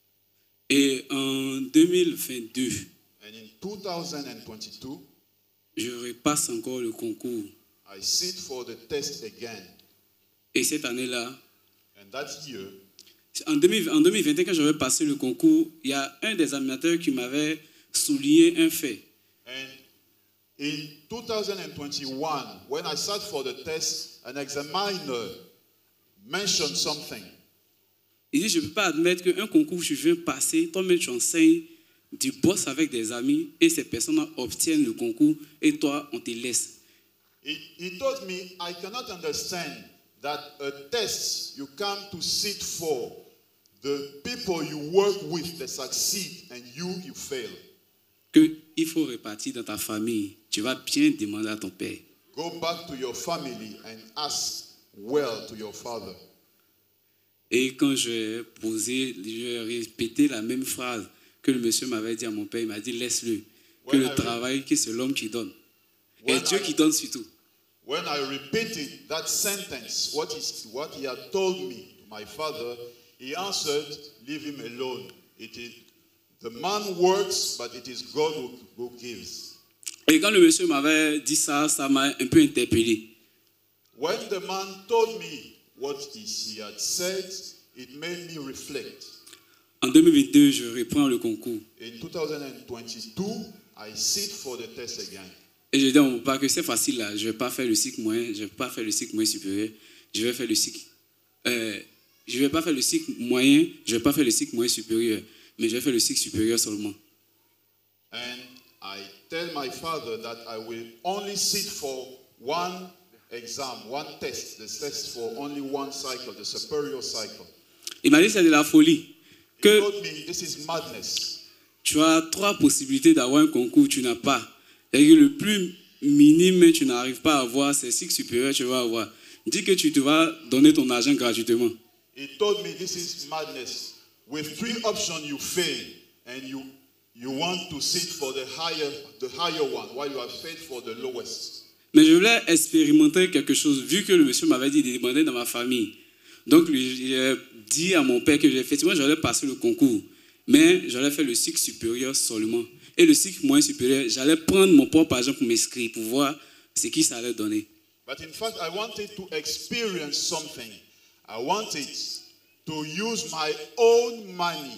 Et en 2022, And in 2022, je repasse encore le concours. I sit for the test again. Et cette année-là, And that year, en 2021, quand j'avais passé le concours, il y a un des animateurs qui m'avait souligné un fait. and in 2021, when I sat for the test, an examiner mentioned something. Il dit, je ne peux pas admettre qu'un concours que je viens passer, toi-même tu enseignes, tu bosses avec des amis et ces personnes obtiennent le concours et toi, on te laisse. He told me, I cannot understand that a test you come to sit for, the people you work with, they succeed and you fail. Qu'il faut repartir dans ta famille. Tu vas bien demander à ton père. Go back to your family and ask well to your father. Et quand j'ai répété la même phrase que le monsieur m'avait dit à mon père, il m'a dit laisse-le. Que le travail, que c'est l'homme qui donne. Et Dieu qui donne surtout. When I repeated that sentence, what he had told me, my father, he answered, leave him alone. The man works, but it is God who gives. Et quand le monsieur m'avait dit ça, ça m'a un peu interpellé. When the man told me what he had said, it made me reflect. En 2022, je reprends le concours. In 2022, I sit for the test again. Et je dis à mon papa que c'est facile là, je ne vais pas faire le cycle moyen, je ne vais pas faire le cycle moyen supérieur, je vais faire le cycle. Je vais pas faire le cycle moyen, je ne vais pas faire le cycle moyen supérieur, mais je vais faire le cycle supérieur seulement. And I tell my father that I will only sit for one exam, one test, the test for only one cycle, the superior cycle. Il m'a dit c'est de la folie. He told me this is madness. Tu as 3 possibilités d'avoir un concours, tu n'as pas. Et le plus minime, tu n'arrives pas à avoir, c'est cycle supérieur, tu vas avoir. Dis que tu te vas donner ton argent gratuitement. He told me this is madness. With 3 options, you fail, and you want to sit for the higher one, while you have failed for the lowest. Mais je voulais expérimenter quelque chose, vu que le monsieur m'avait dit de demander dans ma famille. Donc, j'ai dit à mon père que effectivement, j'allais passer le concours, mais j'allais faire le cycle supérieur seulement. Et le cycle moyen supérieur, j'allais prendre mon propre argent pour m'inscrire, pour voir ce qui ça allait donner. But in fact, I wanted to experience something. I wanted to use my own money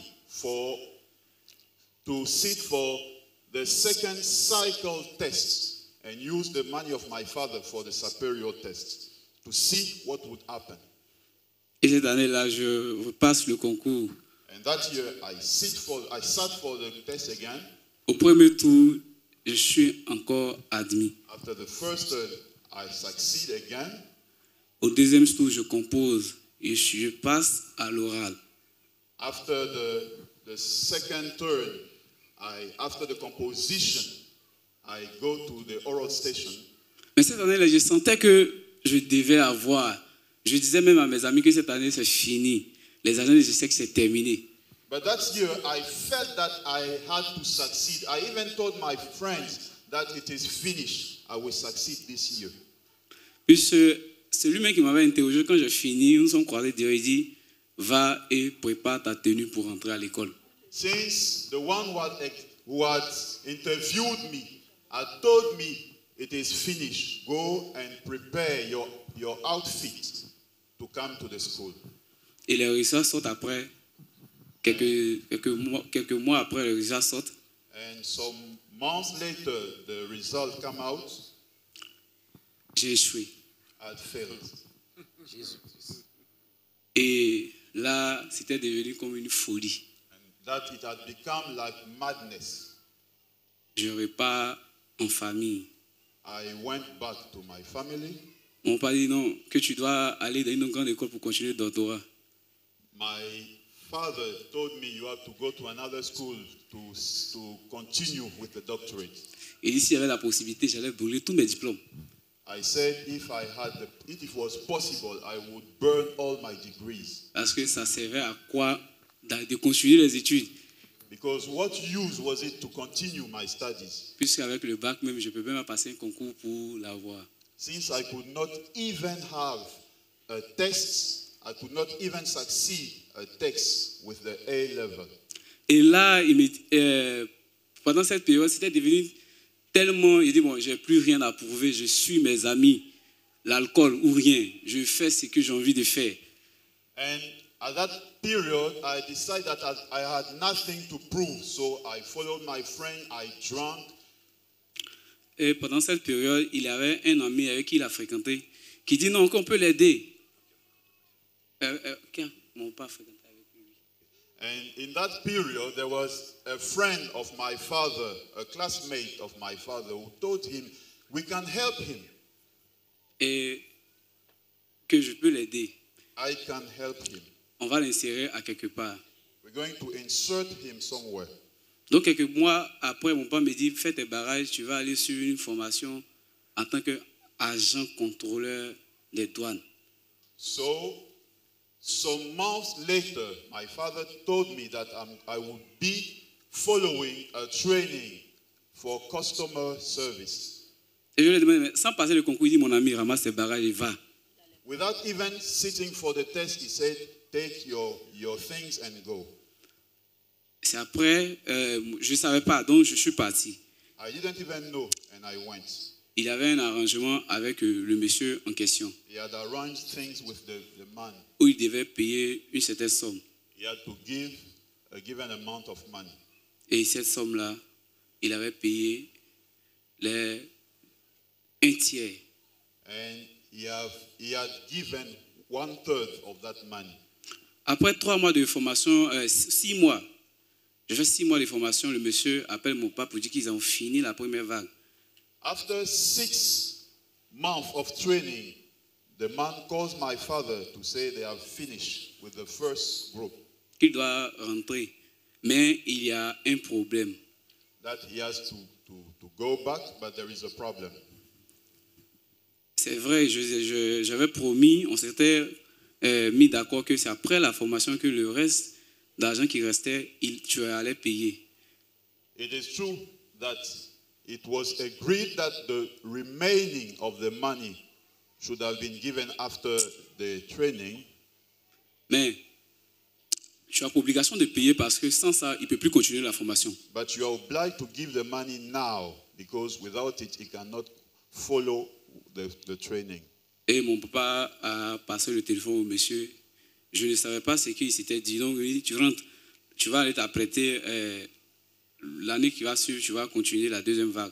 to sit for the second cycle test and use the money of my father for the superior test to see what would happen. Et cette année-là, je repasse le concours. And that year, I sat for the test again. Au premier tour, je suis encore admis. After the first turn, I succeed again. Au deuxième tour, je compose et je passe à l'oral. After the second turn, after the composition, I go to the oral station. Mais cette année-là, je sentais que je devais avoir. Je disais même à mes amis que cette année, c'est fini. Les années, je sais que c'est terminé. But that year, I felt that I had to succeed. I even told my friends that it is finished. I will succeed this year. Puis c'est lui-même qui m'avait interrogé quand j'ai fini. Nous sommes croisés, Dieu dit, va et prépare ta tenue pour rentrer à l'école. Since the one who had interviewed me had told me it is finished, go and prepare your outfit to come to the school. Et les résultats sortent après. Quelques mois après, les résultats sortent. And some months later, the result come out. J'ai échoué. had failed. Et là, c'était devenu comme une folie. That it had become like madness. Je repars en famille. I went back to my family. Mon père dit non, que tu dois aller dans une grande école pour continuer le doctorat. My father told me you have to go to another school to continue with the doctorate. Et dit s'il y avait la possibilité, j'allais brûler tous mes diplômes. I said if it was possible, I would burn all my degrees. Parce que ça servait à quoi de continuer les études. Because what use was it to continue my studies? Puisqu'avec le bac même, je peux même pas passer un concours pour l'avoir. Since I could not even have a test, I could not even succeed a test with the A level. Et là, pendant cette période, c'était devenu tellement, il dit bon, j'ai plus rien à prouver, je suis mes amis, l'alcool ou rien, je fais ce que j'ai envie de faire. And at that period, I decided that I had nothing to prove, so I followed my friend, I drank. Et pendant cette période, il y avait un ami avec qui il a fréquenté qui dit non, qu'on peut l'aider. Mon père fréquentait avec lui. And in that period, there was a friend of my father, a classmate of my father, who told him, we can help him. Et que je peux l'aider. I can help him. On va l'insérer à quelque part. We're going to insert him somewhere. Donc quelques mois après, mon père me dit, fais tes barrages, tu vas aller sur une formation en tant qu'agent contrôleur des douanes. So, some months later, my father told me that I would be following a training for customer service. Et je lui ai demandé, sans passer le concours, il dit, mon ami, ramasse tes barrages et va. Without even sitting for the test, he said, take your things and go. C'est après, je ne savais pas, donc je suis parti. I didn't even know, and I went. Il avait un arrangement avec le monsieur en question. He had arranged things with the man. Où il devait payer une certaine somme. He had to give a given amount of money. Et cette somme-là, il avait payé un tiers. And he had given 1/3 of that money. Après 3 mois de formation, 6 mois, je fais 6 mois de formation, le monsieur appelle mon papa pour dire qu'ils ont fini la première vague. After 6 months of training, the man calls my father to say they have finished with the first group. Qu'il doit rentrer, mais il y a un problème. That he has to go back, but there is a problem. C'est vrai, j'avais promis, on s'était mis d'accord que c'est après la formation que le reste d'argent qui restait, tu allais payer. It is true that it was agreed that the remaining of the money should have been given after the training. Mais tu as l'obligation de payer parce que sans ça, il ne peut plus continuer la formation. But you are obliged to give the money now because without it, he cannot follow the training. Et mon papa a passé le téléphone au monsieur. Je ne savais pas ce qu'il s'était dit. Donc, il dit, tu rentres, tu vas aller t'apprêter. L'année qui va suivre, tu vas continuer la deuxième vague.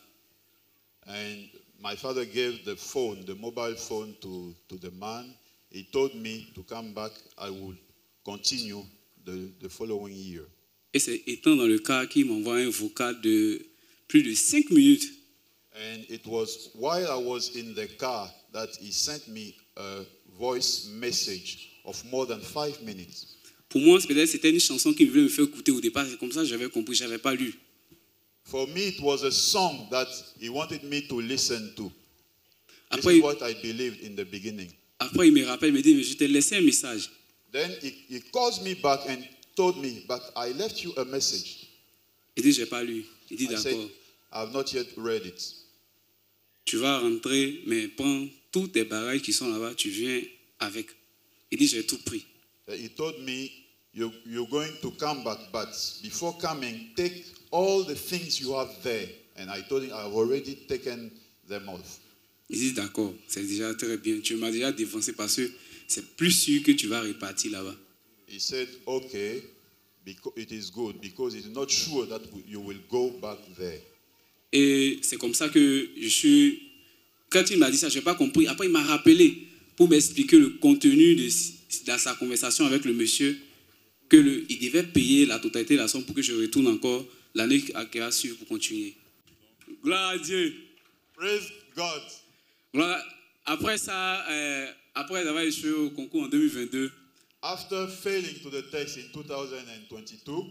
And my father gave the mobile phone to the man. He told me to come back. I will continue the following year. Et c'est étant dans le cas qu'il m'envoie un vocal de plus de 5 minutes. And it was while I was in the car that he sent me a voice message of more than 5 minutes. Pour moi, c'était une chanson qu'il voulait me faire écouter au départ. C'est comme ça que j'avais compris, je n'avais pas lu. For me, it was a song that he wanted me to listen to. This Après, is what I believed in the beginning. Après, il me rappelle, il me dit, mais je t'ai laissé un message. Then he calls me back and told me, but I left you a message. Il dit, je n'ai pas lu. Il dit, I said, d'accord. I have not yet read it. Tu vas rentrer, mais prends tous tes bagages qui sont là-bas, tu viens avec. Il dit, j'ai tout pris. He told me, you're going to come back, but before coming, take all the things you have there. And I told him, I've already taken them off. Il dit, d'accord, c'est déjà très bien. Tu m'as déjà défoncé parce que c'est plus sûr que tu vas repartir là-bas. He said, okay, it is good, because it's not sure that you will go back there. Et c'est comme ça que je suis quand il m'a dit ça, je n'ai pas compris. Après, il m'a rappelé pour m'expliquer le contenu de sa conversation avec le monsieur, qu'il devait payer la totalité de la somme pour que je retourne encore l'année qui a suivi pour continuer. Gloire à Dieu. Praise God. Voilà. Après ça, après avoir échoué au concours en 2022, After failing to the test in 2022,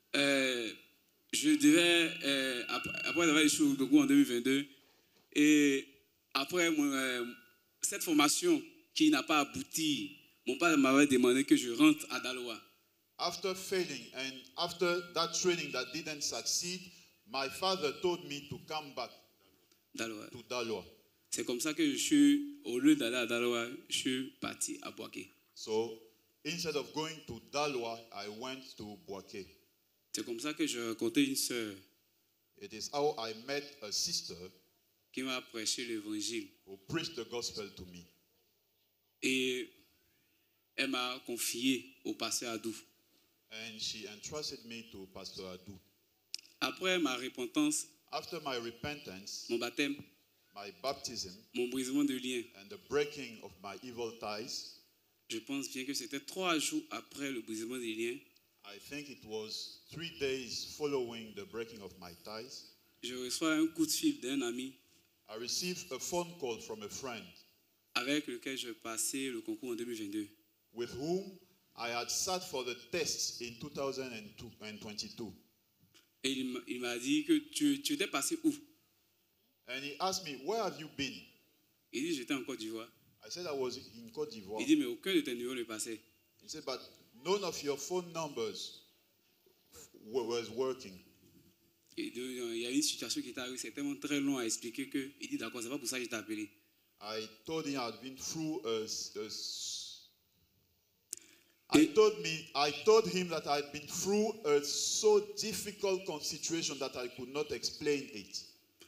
je devais, après avoir échoué au concours en 2022, et après cette formation qui n'a pas abouti, mon père m'avait demandé que je rentre à Daloa. after failing and after that training that didn't succeed, my father told me to come back to Daloa. C'est comme ça que je suis, au lieu d'aller à Daloa, je suis parti à Boaké. So instead of going to Daloa, I went to Boaké. C'est comme ça que je rencontrais une sœur It is how I met a sister qui m'a prêché l'évangile. who preached the gospel to me. Et elle m'a confié au pasteur Adou. And she entrusted me to Pastor Adu. Après ma repentance, After my repentance, mon baptême, my baptism, mon brisement de lien, and the breaking of my evil ties, je pense bien que c'était 3 jours après le brisement des liens, I think it was 3 days following the breaking of my ties, je reçois un coup de fil d'un ami I received a phone call from a friend avec lequel je passais le concours en 2022. with whom I had sat for the test in 2022. Et il m'a dit que tu étais passé où? And he asked me, where have you been? Il dit, j'étais en Côte d'Ivoire. I said I was in Côte d'Ivoire. Il dit, mais aucun de tes numéros ne passait. He said, but none of your phone numbers was working. Et donc, il y a une situation qui est arrivée, c'est tellement très long à expliquer que il dit, d'accord, c'est pas pour ça que je t'ai appelé. I told him I'd been through I told him that I'd been through a so difficult situation that I could not explain it.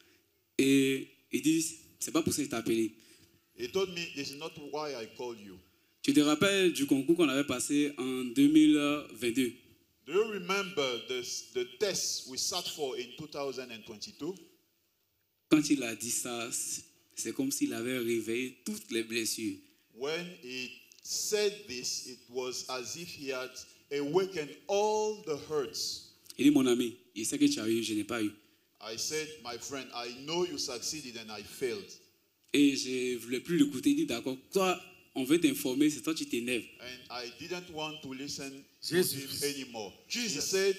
Et il dit, c'est pas pour ça que je t'ai appelé. He told me, this is not why I called you. Tu te rappelles du concours qu'on avait passé en 2022? Do you remember the test we sat for in 2022? Quand il a dit ça, c'est comme s'il avait réveillé toutes les blessures. When he said this, it was as if he had awakened all the hurts. Il dit, mon ami, il sait que tu as eu, je n'ai pas eu. I said, my friend, I know you succeeded and I failed. Et je ne voulais plus l'écouter. Il dit, d'accord, toi, on veut t'informer, c'est toi qui t'énerves. And I didn't want to listen to him anymore. He said,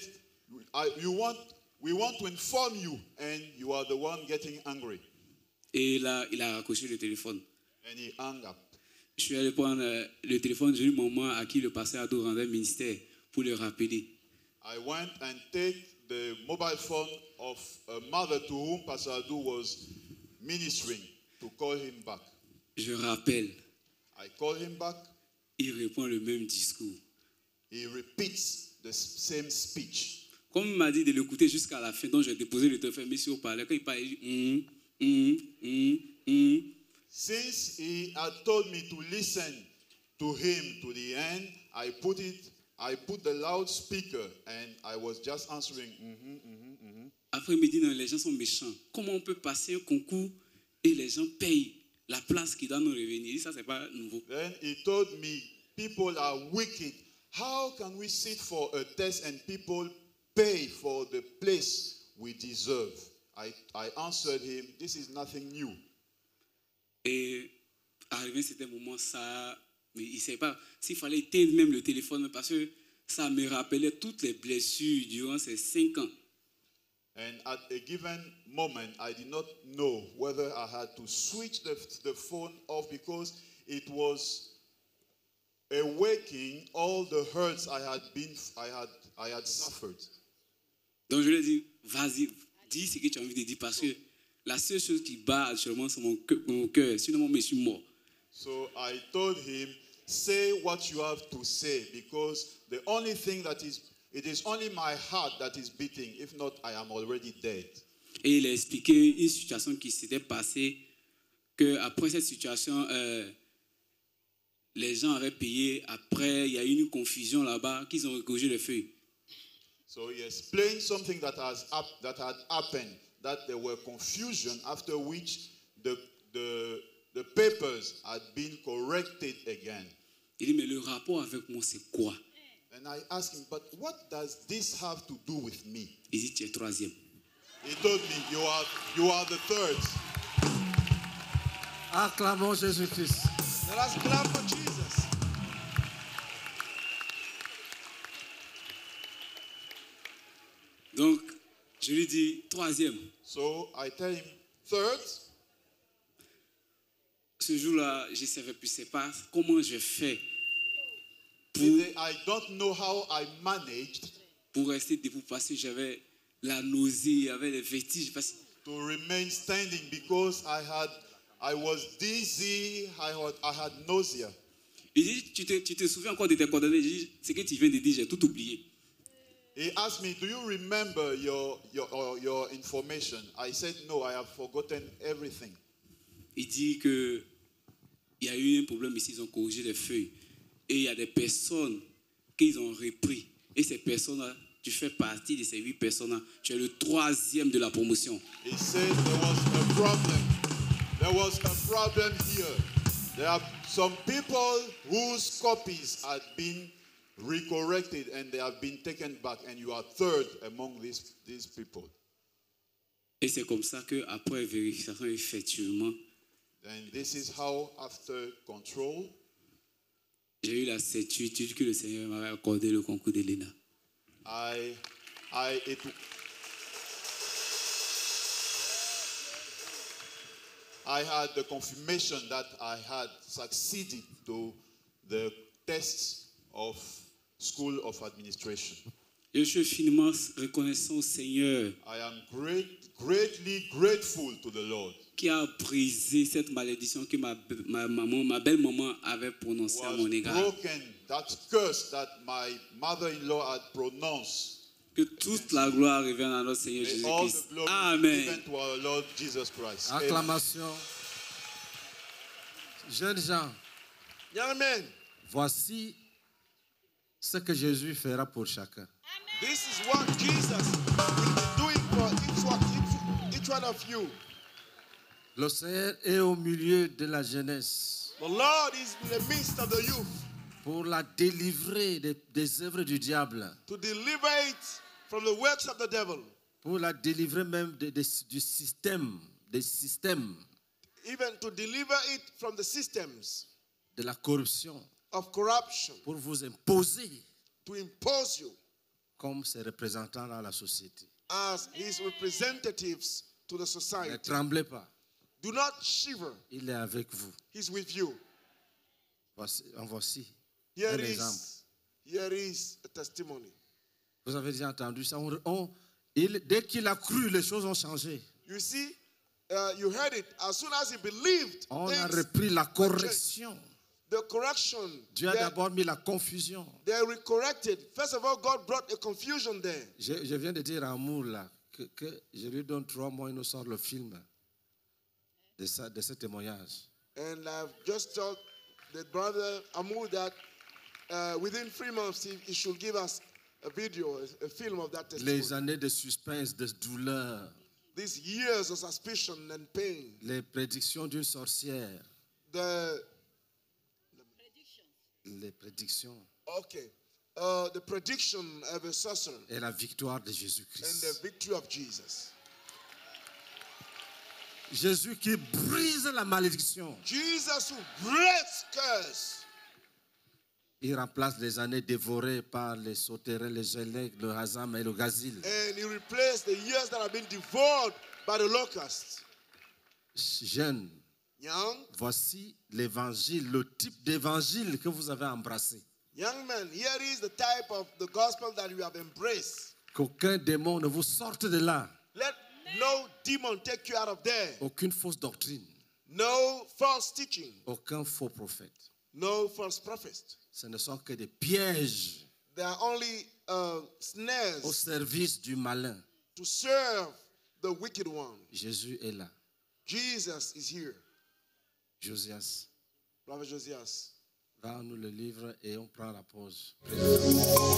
we want to inform you, and you are the one getting angry. Et là, il a raccroché le téléphone. And he hung up. Je suis allé prendre le téléphone d'une maman à qui le pasteur Ado rendait ministère pour le rappeler. I went and take the mobile phone of a mother to whom Pastor Adu was ministering to call him back. Je rappelle. I call him back. Il répond le même discours. He repeats the same speech. Comme il m'a dit de l'écouter jusqu'à la fin, donc j'ai déposé le téléphone, mais si on parlait, quand il parlait, il dit Since he had told me to listen to him to the end, I put the loudspeaker and I was just answering. Après, il me dit, non, les gens sont méchants. Comment on peut passer un concours et les gens payent la place qui doit nous revenir? Il dit, ça, c'est pas nouveau. Then he told me, people are wicked. How can we sit for a test and people pay for the place we deserve? I answered him, this is nothing new. Et arrivé cet moment, ça, mais il ne savait pas s'il fallait éteindre même le téléphone parce que ça me rappelait toutes les blessures durant ces 5 ans. And at a given moment, I did not know whether I had to switch the phone off because it was awakening all the hurts I had suffered. Donc je lui ai dit, vas-y, dis ce que tu as envie de dire parce que la seule chose qui bat actuellement c'est mon cœur, sinon je suis mort. So I told him, say what you have to say because the only thing it is only my heart that is beating. If not, I am already dead. Et il a expliqué une situation qui s'était passée, qu'après cette situation, les gens avaient payé. Après, il y a eu une confusion là-bas, qu'ils ont recougé les feuilles. So he explained something that had happened, that there were confusion after which the the papers had been corrected again. Il dit, mais le rapport avec moi, c'est quoi? And I asked him, but what does this have to do with me? Il dit, tu es troisième. He told me, you are the third. Acclamons Jésus-Christ. Let us clap for Jesus. Donc, je lui dis, troisième. So I tell him, third. Ce jour-là, je ne savais plus, c'est pas comment je fais I don't know how I managed pour rester debout parce que j'avais la nausée, j'avais les vertiges. to remain standing because I was dizzy, I had nausea. Il dit, tu te souviens encore de tes coordonnées? Je dis, ce que tu viens de dire, j'ai tout oublié. He asked me, do you remember your information? I said, no, I have forgotten everything. Il dit que il y a eu un problème ici, ils ont corrigé les feuilles. Et il y a des personnes qu'ils ont repris. Et ces personnes-là, tu fais partie de ces 8 personnes-là. Tu es le troisième de la promotion. He said there was a problem. There was a problem here. There are some people whose copies had been recorrected and they have been taken back, and you are third among these people. Et c'est comme ça qu'après vérification, effectivement, And this is how, after control, j'ai eu la certitude que le Seigneur m'avait accordé le concours de l'ENA. I had the confirmation that I had succeeded to the tests of School of Administration. Je suis infiniment reconnaissant au Seigneur I am greatly grateful to the Lord qui a brisé cette malédiction que ma belle-maman avait prononcée à mon égard. broken that curse that my mother-in-law had pronounced. Que toute la gloire revienne à notre Seigneur May all Jésus-Christ. the glory be Amen. given to our Lord Jesus Christ. Amen. Acclamation. Jeunes gens, Young men, voici ce que Jésus fera pour chacun. this is what Jesus will be doing for each one of you. Le Seigneur est au milieu de la jeunesse The Lord is in the midst of the youth pour la délivrer des œuvres du diable, to deliver it from the works of the devil, pour la délivrer même du système, des systèmes even to deliver it from the systems de la corruption, of corruption, pour vous imposer to impose you comme ses représentants dans la société. as his representatives to the Ne society. tremblez pas, Do not shiver. il est avec vous. He's with you. Voici Here un exemple. is a testimony. Vous avez déjà entendu ça. Dès qu'il a cru, les choses ont changé. You see, you heard it. As soon as he believed, On a things repris la changed. correction. The correction. Dieu a d'abord mis la confusion. They were corrected. First of all, God brought a confusion there. Je viens de dire à Amour là que je lui donne 3 mois, il nous sort le film de ce témoignage. And I've just told the brother Amu that within 3 months he should give us a video, a film of that testimony. Les années de suspense, de douleur, These years of suspicion and pain. les prédictions d'une sorcière, les prédictions the prediction of a sorcerer et la victoire de and Jésus-Christ. the victory of Jesus. Jésus qui brise la malédiction. Jesus who breaks curse. Il remplace les années dévorées par les sauterelles, les gélèques, le hazam et le gazil. And he replaced the years that have been devoured by the locusts. Jeunes, Young, voici l'évangile, le type d'évangile que vous avez embrassé. young men, here is the type of the gospel that you have embraced. Qu'aucun démon ne vous sorte de là. Let no demon take you out of there. Aucune fausse doctrine. No false teaching. Aucun faux prophète. No false prophets. Ce ne sont que des pièges They are only snares au service du malin. to serve the wicked one. Jésus est là. Jesus is here. Josias, Prophet Josias. va nous le livre et on prend la pause.